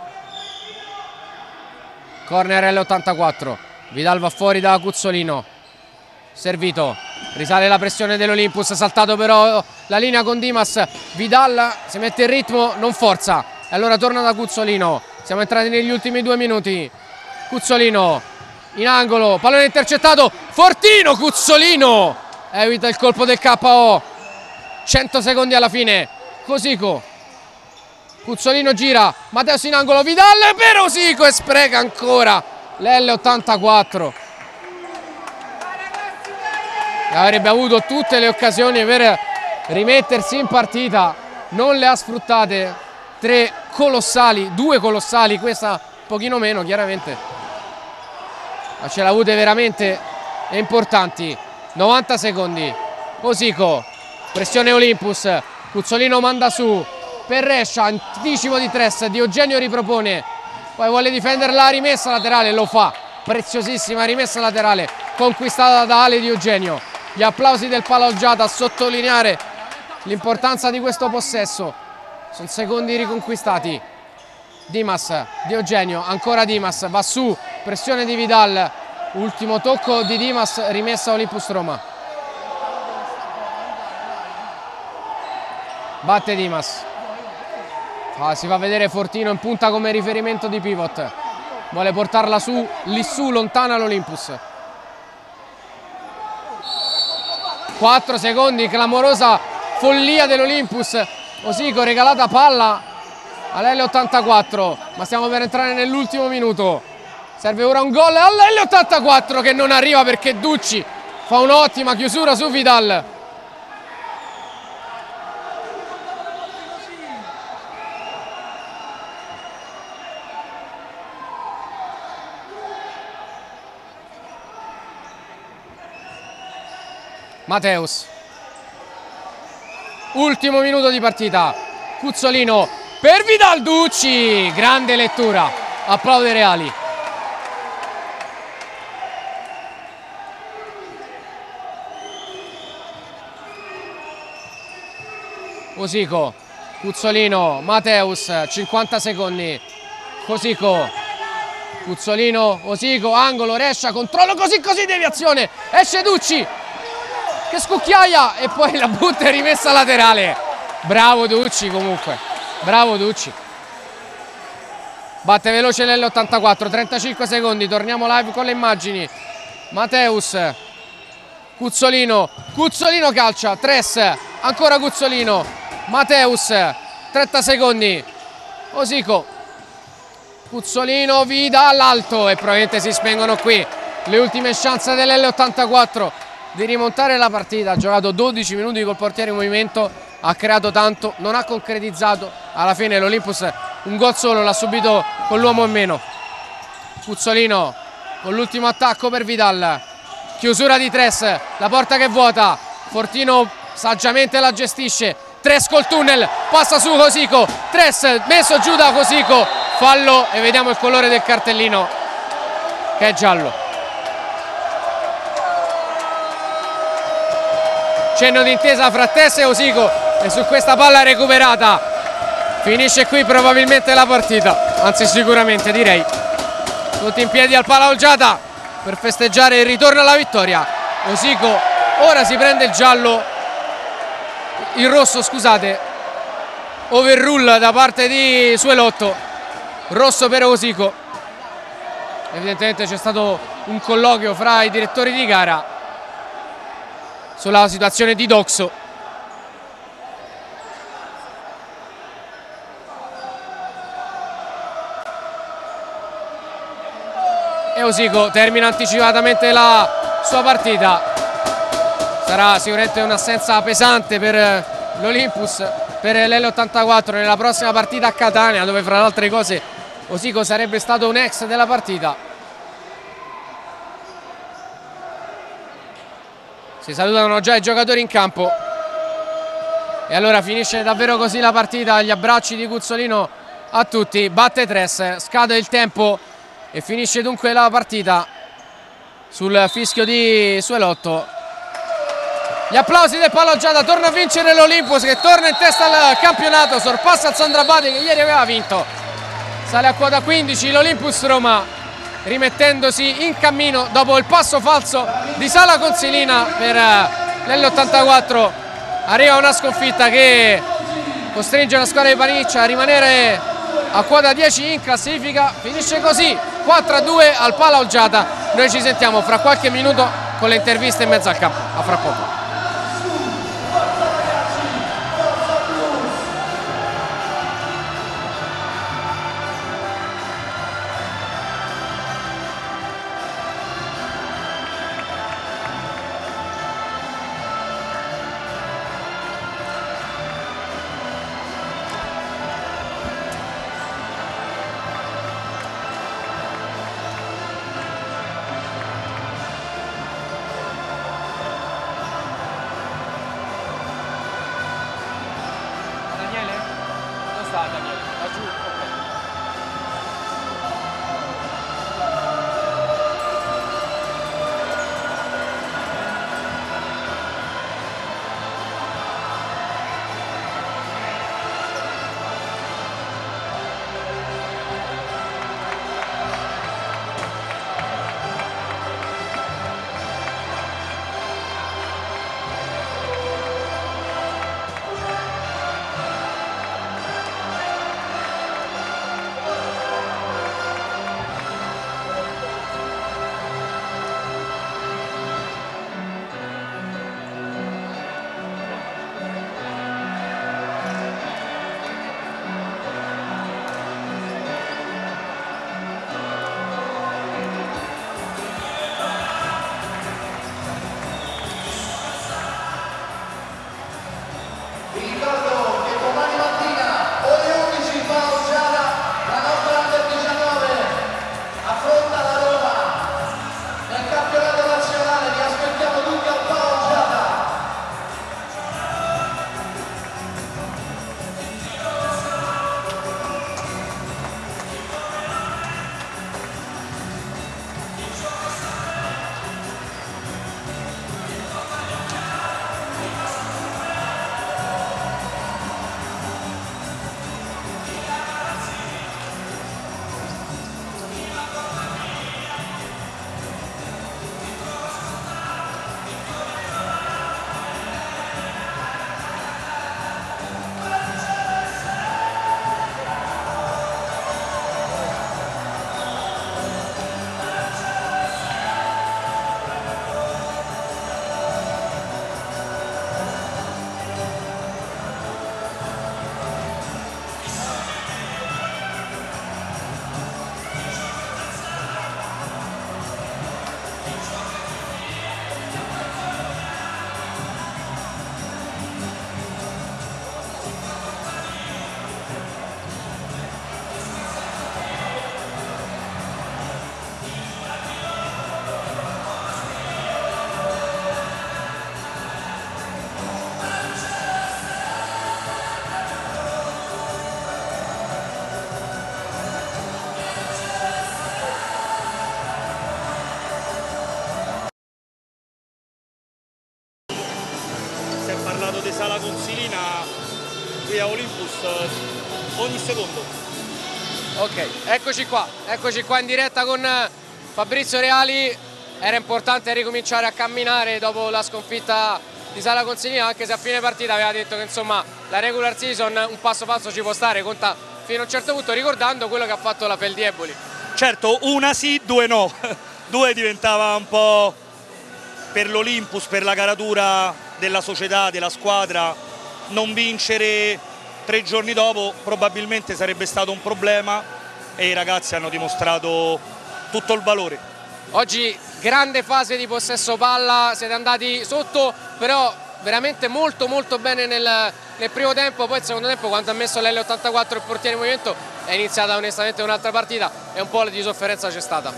S2: Corner L ottantaquattro, Vidal va fuori da Cuzzolino, servito, risale la pressione dell'Olympus, saltato però la linea con Dimas. Vidal si mette in ritmo, non forza, e allora torna da Cuzzolino. Siamo entrati negli ultimi due minuti. Cuzzolino in angolo, pallone intercettato, Fortino, Cuzzolino evita il colpo del K O. cento secondi alla fine. Fosico, Cuzzolino gira, Mateus in angolo, Vidal per Osico e spreca ancora l'L ottantaquattro. Avrebbe avuto tutte le occasioni per rimettersi in partita, non le ha sfruttate. Tre colossali, due colossali, questa un pochino meno chiaramente, ma ce l'ha avute veramente importanti. novanta secondi. Osico, pressione Olympus, Cuzzolino manda su per Rescia, anticipo di Tres, Diogenio ripropone, poi vuole difendere la rimessa laterale, lo fa, preziosissima rimessa laterale conquistata da Ale Diogenio. Gli applausi del Pala Olgiata a sottolineare l'importanza di questo possesso. sono secondi riconquistati. Dimas, Di Eugenio, ancora Dimas, va su, pressione di Vidal, ultimo tocco di Dimas, rimessa Olympus Roma. Batte Dimas, ah, si fa vedere Fortino in punta come riferimento di pivot, vuole portarla su, lì su, lontana l'Olympus. quattro secondi, clamorosa follia dell'Olympus. Osico regalata palla all'L ottantaquattro, ma stiamo per entrare nell'ultimo minuto. Serve ora un gol all'L ottantaquattro che non arriva perché Ducci fa un'ottima chiusura su Vidal. Mateus, ultimo minuto di partita, Cuzzolino per Vidal, Ducci, grande lettura, applausi reali. Osico, Cuzzolino, Mateus, cinquanta secondi, Osico, Cuzzolino, Osico, angolo, Rescia, controllo, così così, deviazione, esce Ducci che scucchiaia e poi la butta e rimessa laterale. Bravo Ducci, comunque bravo Ducci. Batte veloce l'L ottantaquattro, trentacinque secondi, torniamo live con le immagini. Mateus, Cuzzolino, Cuzzolino calcia, Tres, ancora Cuzzolino, Mateus, trenta secondi, Osico, Cuzzolino, Vidal all'alto e probabilmente si spengono qui le ultime chance dell'L ottantaquattro di rimontare la partita. Ha giocato dodici minuti col portiere in movimento, ha creato tanto, non ha concretizzato, alla fine l'Olympus un gol solo l'ha subito con l'uomo in meno. Cuzzolino con l'ultimo attacco per Vidal, chiusura di Tres, la porta che è vuota, Fortino saggiamente la gestisce, Tres col tunnel, passa su Osico, Tres messo giù da Osico, fallo e vediamo il colore del cartellino che è giallo. Cenno d'intesa fra Tess e Osico e su questa palla recuperata finisce qui probabilmente la partita, anzi sicuramente direi. Tutti in piedi al Pala Olgiata per festeggiare il ritorno alla vittoria. Osico ora si prende il giallo, il rosso scusate, overrule da parte di Suelotto, rosso per Osico. Evidentemente c'è stato un colloquio fra i direttori di gara sulla situazione di Doxo. E Osico termina anticipatamente la sua partita. Sarà sicuramente un'assenza pesante per l'Olympus, per l'L ottantaquattro nella prossima partita a Catania, dove fra le altre cose Osico sarebbe stato un ex della partita. Si salutano già i giocatori in campo e allora finisce davvero così la partita. Gli abbracci di Cuzzolino a tutti, batte Tres, scade il tempo e finisce dunque la partita sul fischio di Suelotto. Gli applausi del Pala Olgiata, torna a vincere l'Olympus che torna in testa al campionato, sorpassa il Sandrabate che ieri aveva vinto, sale a quota quindici l'Olympus Roma, rimettendosi in cammino dopo il passo falso di Sala Consilina per l'L ottantaquattro. Arriva una sconfitta che costringe la squadra di Paniccia a rimanere a quota dieci in classifica. Finisce così quattro a due al Pala Olgiata. Noi ci sentiamo fra qualche minuto con le interviste in mezzo al campo. A fra poco.
S3: qui a Olympus ogni secondo.
S2: Ok, eccoci qua, eccoci qua in diretta con Fabrizio Reali. Era importante ricominciare a camminare dopo la sconfitta di Sala Consilina, anche se a fine partita aveva detto che insomma la regular season un passo falso ci può stare, conta fino a un certo punto, ricordando quello che ha fatto la Feldieboli.
S3: Certo, una sì, due no. Due diventava un po' per l'Olympus, per la caratura della società, della squadra, non vincere tre giorni dopo probabilmente sarebbe stato un problema e i ragazzi hanno dimostrato tutto il valore.
S2: Oggi grande fase di possesso palla, siete andati sotto però veramente molto molto bene nel, nel primo tempo, poi il secondo tempo quando ha messo l'L ottantaquattro il portiere in movimento è iniziata onestamente un'altra partita e un po' di sofferenza c'è stata.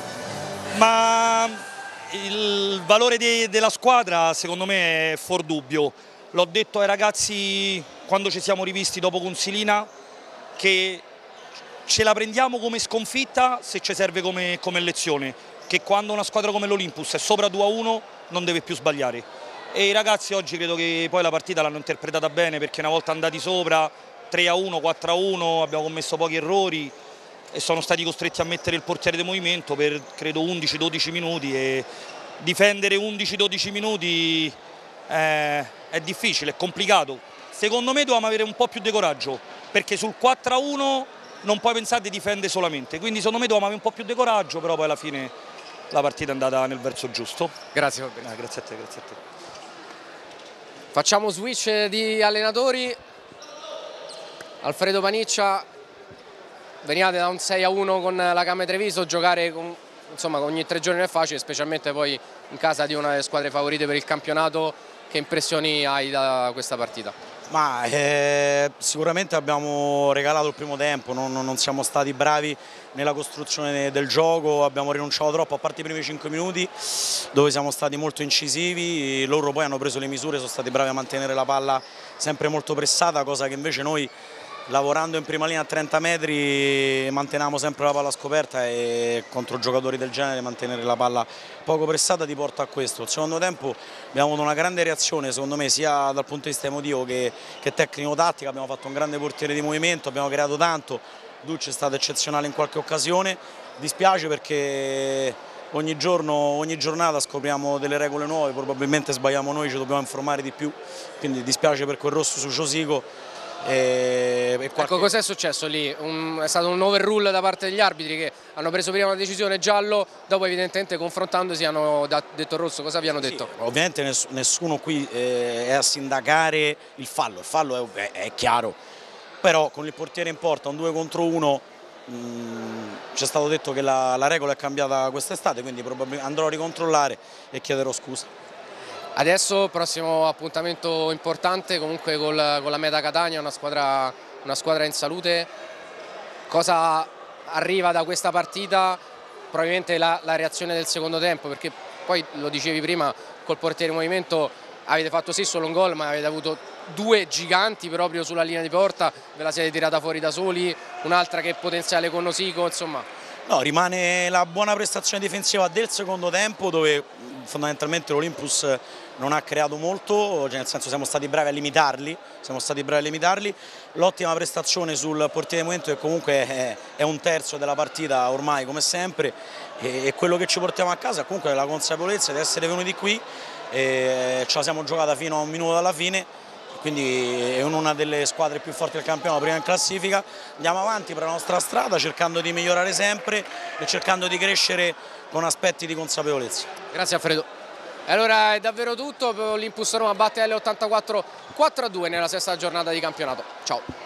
S3: Ma il valore de, della squadra secondo me è fuor dubbio, l'ho detto ai ragazzi quando ci siamo rivisti dopo Consilina che ce la prendiamo come sconfitta se ci serve come, come lezione, che quando una squadra come l'Olympus è sopra due a uno non deve più sbagliare e i ragazzi oggi credo che poi la partita l'hanno interpretata bene, perché una volta andati sopra tre a uno, quattro a uno abbiamo commesso pochi errori e sono stati costretti a mettere il portiere di movimento per credo undici dodici minuti e difendere undici dodici minuti è, è difficile, è complicato. Secondo me dobbiamo avere un po' più di coraggio, perché sul quattro a uno non puoi pensare di difendere solamente, quindi secondo me dobbiamo avere un po' più di coraggio, però poi alla fine la partita è andata nel verso giusto.
S2: Grazie Fabrizio.
S3: Eh, grazie a te, grazie a te.
S2: Facciamo switch di allenatori. Alfredo Paniccia, veniate da un sei a uno con la Game Treviso, giocare con, insomma, ogni tre giorni non è facile, specialmente poi in casa di una delle squadre favorite per il campionato. Che impressioni hai da questa partita?
S4: Ma eh, sicuramente abbiamo regalato il primo tempo, non, non siamo stati bravi nella costruzione del gioco, abbiamo rinunciato troppo, a parte i primi cinque minuti dove siamo stati molto incisivi, loro poi hanno preso le misure, sono stati bravi a mantenere la palla sempre molto pressata, cosa che invece noi lavorando in prima linea a trenta metri manteniamo sempre la palla scoperta e contro giocatori del genere mantenere la palla poco pressata ti porta a questo. Il secondo tempo abbiamo avuto una grande reazione secondo me sia dal punto di vista emotivo che, che tecnico-tattica, abbiamo fatto un grande portiere di movimento, abbiamo creato tanto, Ducci è stato eccezionale in qualche occasione, dispiace perché ogni giorno, ogni giornata scopriamo delle regole nuove, probabilmente sbagliamo noi, ci dobbiamo informare di più, quindi dispiace per quel rosso su Ciosico. E, e qualche... Ecco,
S2: cos'è successo lì? Un, è stato un overrule da parte degli arbitri che hanno preso prima una decisione giallo, dopo evidentemente confrontandosi hanno detto rosso. Cosa vi hanno detto?
S4: Sì, ovviamente ness nessuno qui eh, è a sindacare il fallo, il fallo è, è chiaro, però con il portiere in porta, un due contro uno, ci è stato detto che la, la regola è cambiata quest'estate, quindi probabilmente andrò a ricontrollare e chiederò scusa.
S2: Adesso prossimo appuntamento importante comunque col, con la Meta Catania, una squadra, una squadra in salute. Cosa arriva da questa partita? Probabilmente la, la reazione del secondo tempo, perché poi lo dicevi prima col portiere in movimento avete fatto sì solo un gol ma avete avuto due giganti proprio sulla linea di porta, ve la siete tirata fuori da soli, un'altra che è potenziale con Nosico, insomma.
S4: No, rimane la buona prestazione difensiva del secondo tempo dove fondamentalmente l'Olympus non ha creato molto, cioè nel senso siamo stati bravi a limitarli, siamo stati bravi a limitarli. L'ottima prestazione sul portiere di momento che comunque è, è un terzo della partita ormai come sempre e, e quello che ci portiamo a casa comunque è la consapevolezza di essere venuti qui e ce la siamo giocata fino a un minuto dalla fine. Quindi è una delle squadre più forti del campionato, prima in classifica, andiamo avanti per la nostra strada cercando di migliorare sempre e cercando di crescere con aspetti di consapevolezza.
S2: Grazie Alfredo. E allora è davvero tutto, l'Olympus Roma batte L ottantaquattro quattro a due nella sesta giornata di campionato. Ciao.